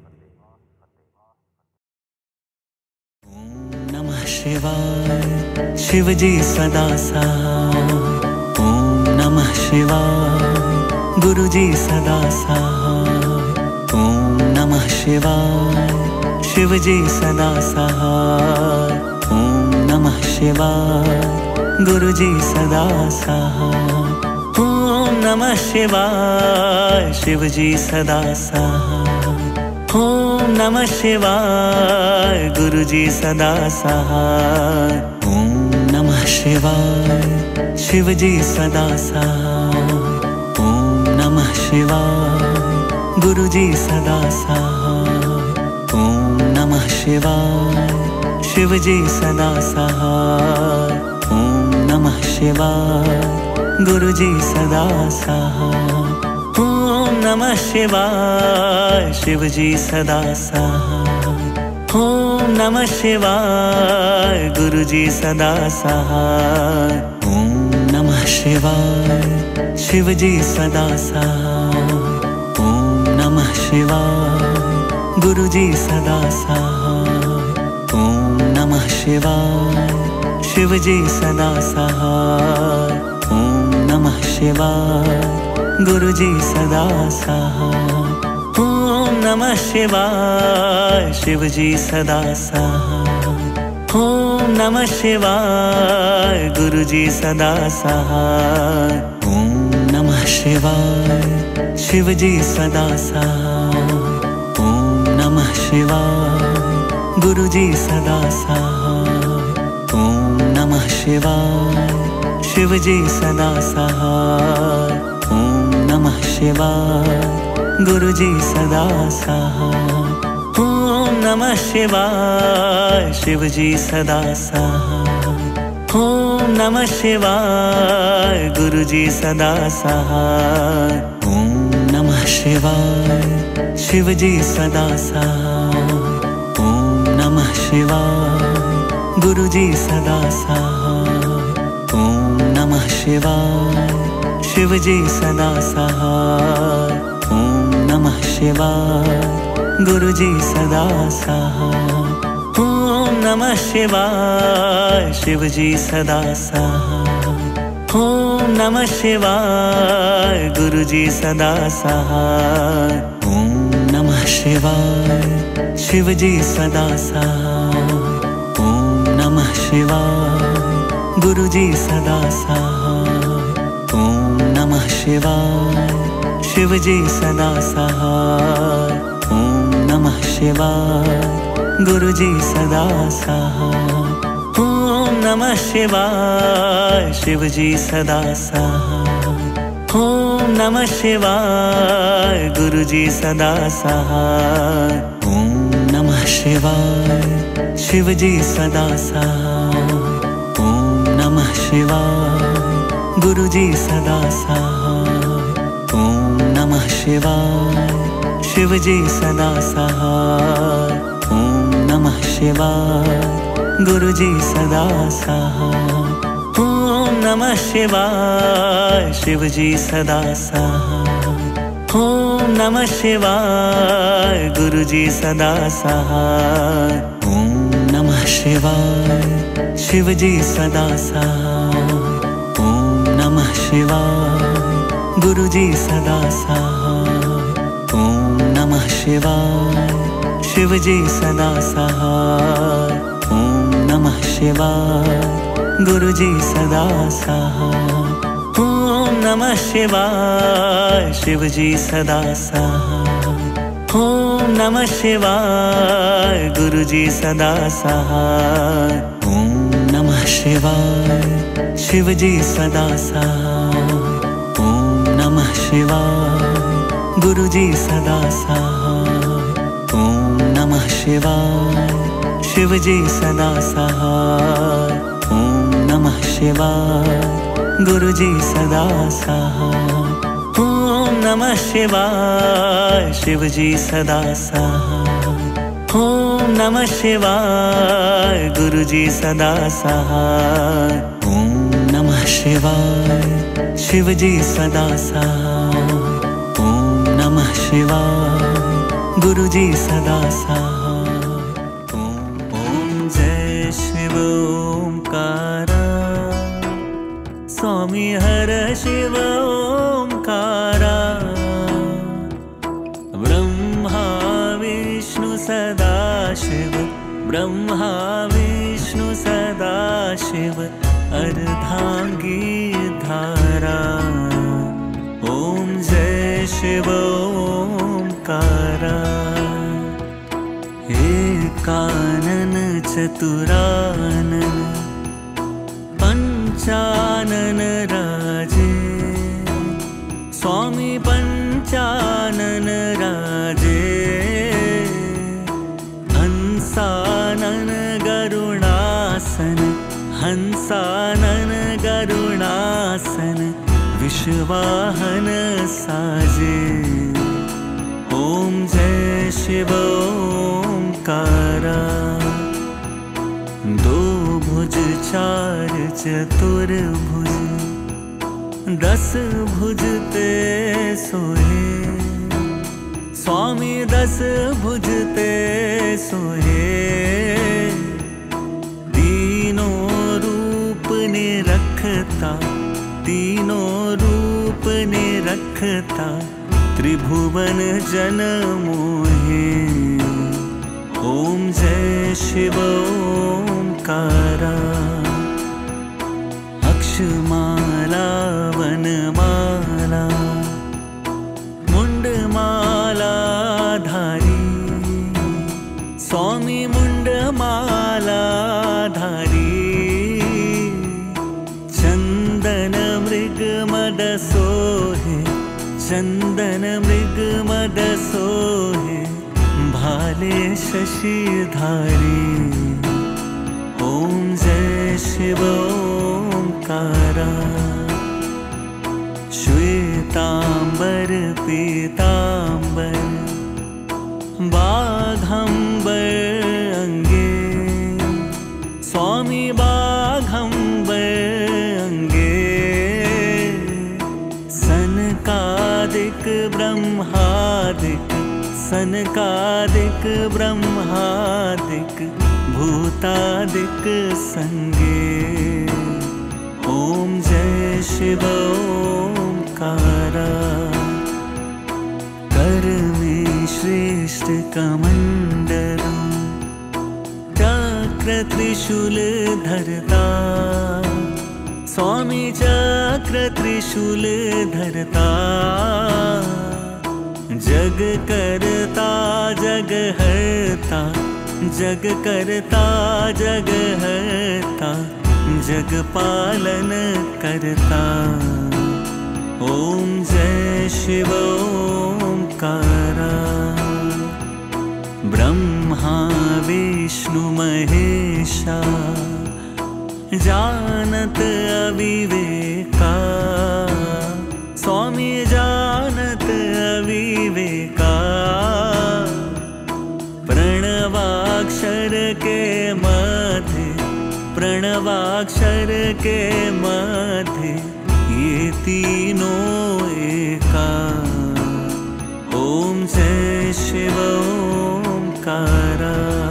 ओम नमः शिवाय शिव जी सदा सहाय। ओम नमः शिवाय गुरु जी सदा सहाय। ओम नमः शिवाय शिव जी सदा सहाय। ओम नमः शिवाय गुरु जी सदा सहाय। ओम नमः शिवाय शिव जी सदा सहाय। ओम नमः शिवाय गुरु जी सदा सहाय। ओम नमः शिवाय शिव जी सदा सहाय। ओम नमः शिवाय गुरु जी सदा सहाय। ओम नमः शिवाय शिव जी सदा सहाय। ओम नमः शिवाय गुरु जी सदा सहाय। ओम नमः शिवाय शिव जी सदा सहाय। ओम नमः शिवाय गुरु जी सदा सहाय। ओम नमः शिवाय शिव जी सदा सहाय। ओम नमः शिवाय गुरु जी सदा सहाय। ओम नमः शिवाय शिव जी सदा सहाय। ओम नमः शिवाय गुरु जी सदा सहाय। ओम नमः शिवाय शिव जी सदा सहाय। ओम नमः शिवाय गुरु जी सदा सहाय। ओम नमः शिवाय शिव जी सदा सहाय। ओम नमः शिवाय गुरु जी सदा सहाय। ओम नमः शिवाय शिव जी सदा सहाय। ओम नमः शिवाय गुरु जी सदा सहाय। ओम नमः शिवाय शिव जी सदा सहाय। ओम नमः शिवाय गुरु जी सदा सहाय। ओम नमः शिवाय शिव जी सदा सहाय। ओम नमः शिवाय गुरु जी सदा सहाय। ओम नमः शिवाय शिव जी सदा सहाय। ओम नमः नमः शिवाय गुरुजी सदा सहाय। ओम नमः शिवाय शिवजी सदा सहाय। ओम नमः शिवाय गुरुजी सदा सहाय। ओम नमः शिवाय शिवजी सदा सहाय। ओम नमः शिवाय गुरुजी सदा सहाय। ओम नमः शिवाय शिवजी सदा सहाय। ओम नमः शिवाय गुरुजी सदा सहाय। ओम नमः शिवाय शिवजी सदा सहाय। ओम नमः शिवाय गुरुजी सदा सहाय। ओम नमः शिवाय शिवजी सदा सहाय। ओम नमः शिवाय गुरुजी सदा सहाय। ओम नमः शिवाय शिवजी सदा सहाय। ओम नमः शिवाय गुरुजी सदा सहाय। ओम नमः शिवाय शिवजी सदा सहाय। ओम नमः शिवाय गुरुजी सदा सहाय। ओम नमः शिवाय शिवजी सदा सहाय। ओम नमः शिवाय गुरुजी सदा सहाय। ओम नमः शिवाय शिवजी सदा सहाय। ओम नमः शिवाय गुरुजी सदा सहाय। ओम नमः शिवाय शिवजी सदा सहाय। ओम नमः शिवाय गुरुजी सदा सहाय। ओम नमः शिवाय शिवजी सदा सहाय। ओम नमः शिवाय गुरुजी सदा सहाय। ओम नमः शिवाय शिवजी सदा सहाय। ओम नमः शिवाय गुरुजी सदा सहाय। ओम नमः शिवाय शिवजी सदा सहाय। ओम नमः शिवाय गुरुजी सदा सहाय। ओम नमः शिवाय शिवजी सदा सहाय। ओम नमः शिवाय गुरुजी सदा सहाय। ओम जय शिव ओंकारा स्वामी हर शिव ओंकारा। ब्रह्मा विष्णु सदा शिव ब्रह्मा विष्णु सदा शिव अर्धांगी धारा। ओम जय शिव ओंकारा। एकानन चतुरानन पंचानन राजे। स्वामी पंचानन राजे। हंसानन गरुणासन हंसानन गरुणासन विश्वाहन साजे। ओम जय शिव ओंकारा। दो भुज चार चतुर्भुज दस भुज ते सोहे। स्वामी दस भुज ते सोहे। तीनों रूप ने रखता तीनों रूप ने रखता त्रिभुवन जन मोहे। ओम जय शिव ओंकारा। अक्षमाला वनमाला मुंडमाला धारी। स्वामी मुंडमाला धारी। चंदन मृग मद सोहे चंदन मृग मद सोहे। भाले शशिधारी। ओम जय शिव ओंकारा। श्वेतांबर पीतांबर बाघंबर अंगे। स्वामी बाघंबर अंगे। सनकादिक सनकादिक ब्रह्मादिक सनकादिक ब्रह्मादिक भूतादिक संगे। ओम जय शिव ओंकारा। कर में श्रेष्ठ कमंडलम चक्र त्रिशूल धरता। स्वामी चक्र त्रिशूल धरता। जग करता जग हरता जग करता जग हरता जग पालन करता। ओम जय शिव ओंकारा। ब्रह्मा विष्णु महेशा जानत अविवेका। स्वामी जानत अविवेका। प्रणवाक्षर के मध्य प्रणवाक्षर के मध्य ये तीनों एका। ओम जय शिव ओंकारा।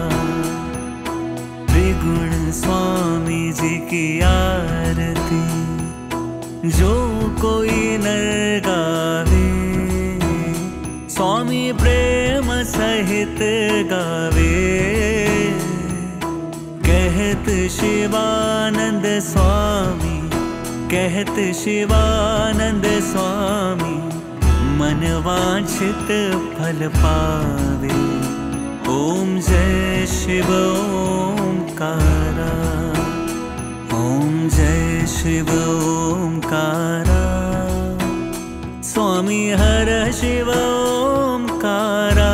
त्रिगुण स्वामी जी की आरती जो कोई नर गावे। स्वामी प्रेम सहित गावे। कहत शिवानंद स्वामी कहत शिवानंद स्वामी मन वांछित फल पावे। ओम जय शिव ओंकारा। ओम जय शिव ओंकारा। स्वामी हर शिव ओंकारा।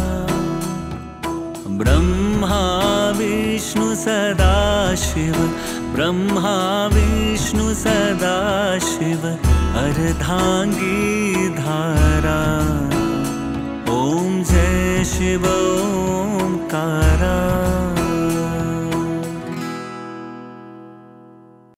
ब्रह्मा विष्णु सदा शिव ब्रह्मा विष्णु सदा शिव अर्धांगी धारा। ओम जय शिव ओंकारा।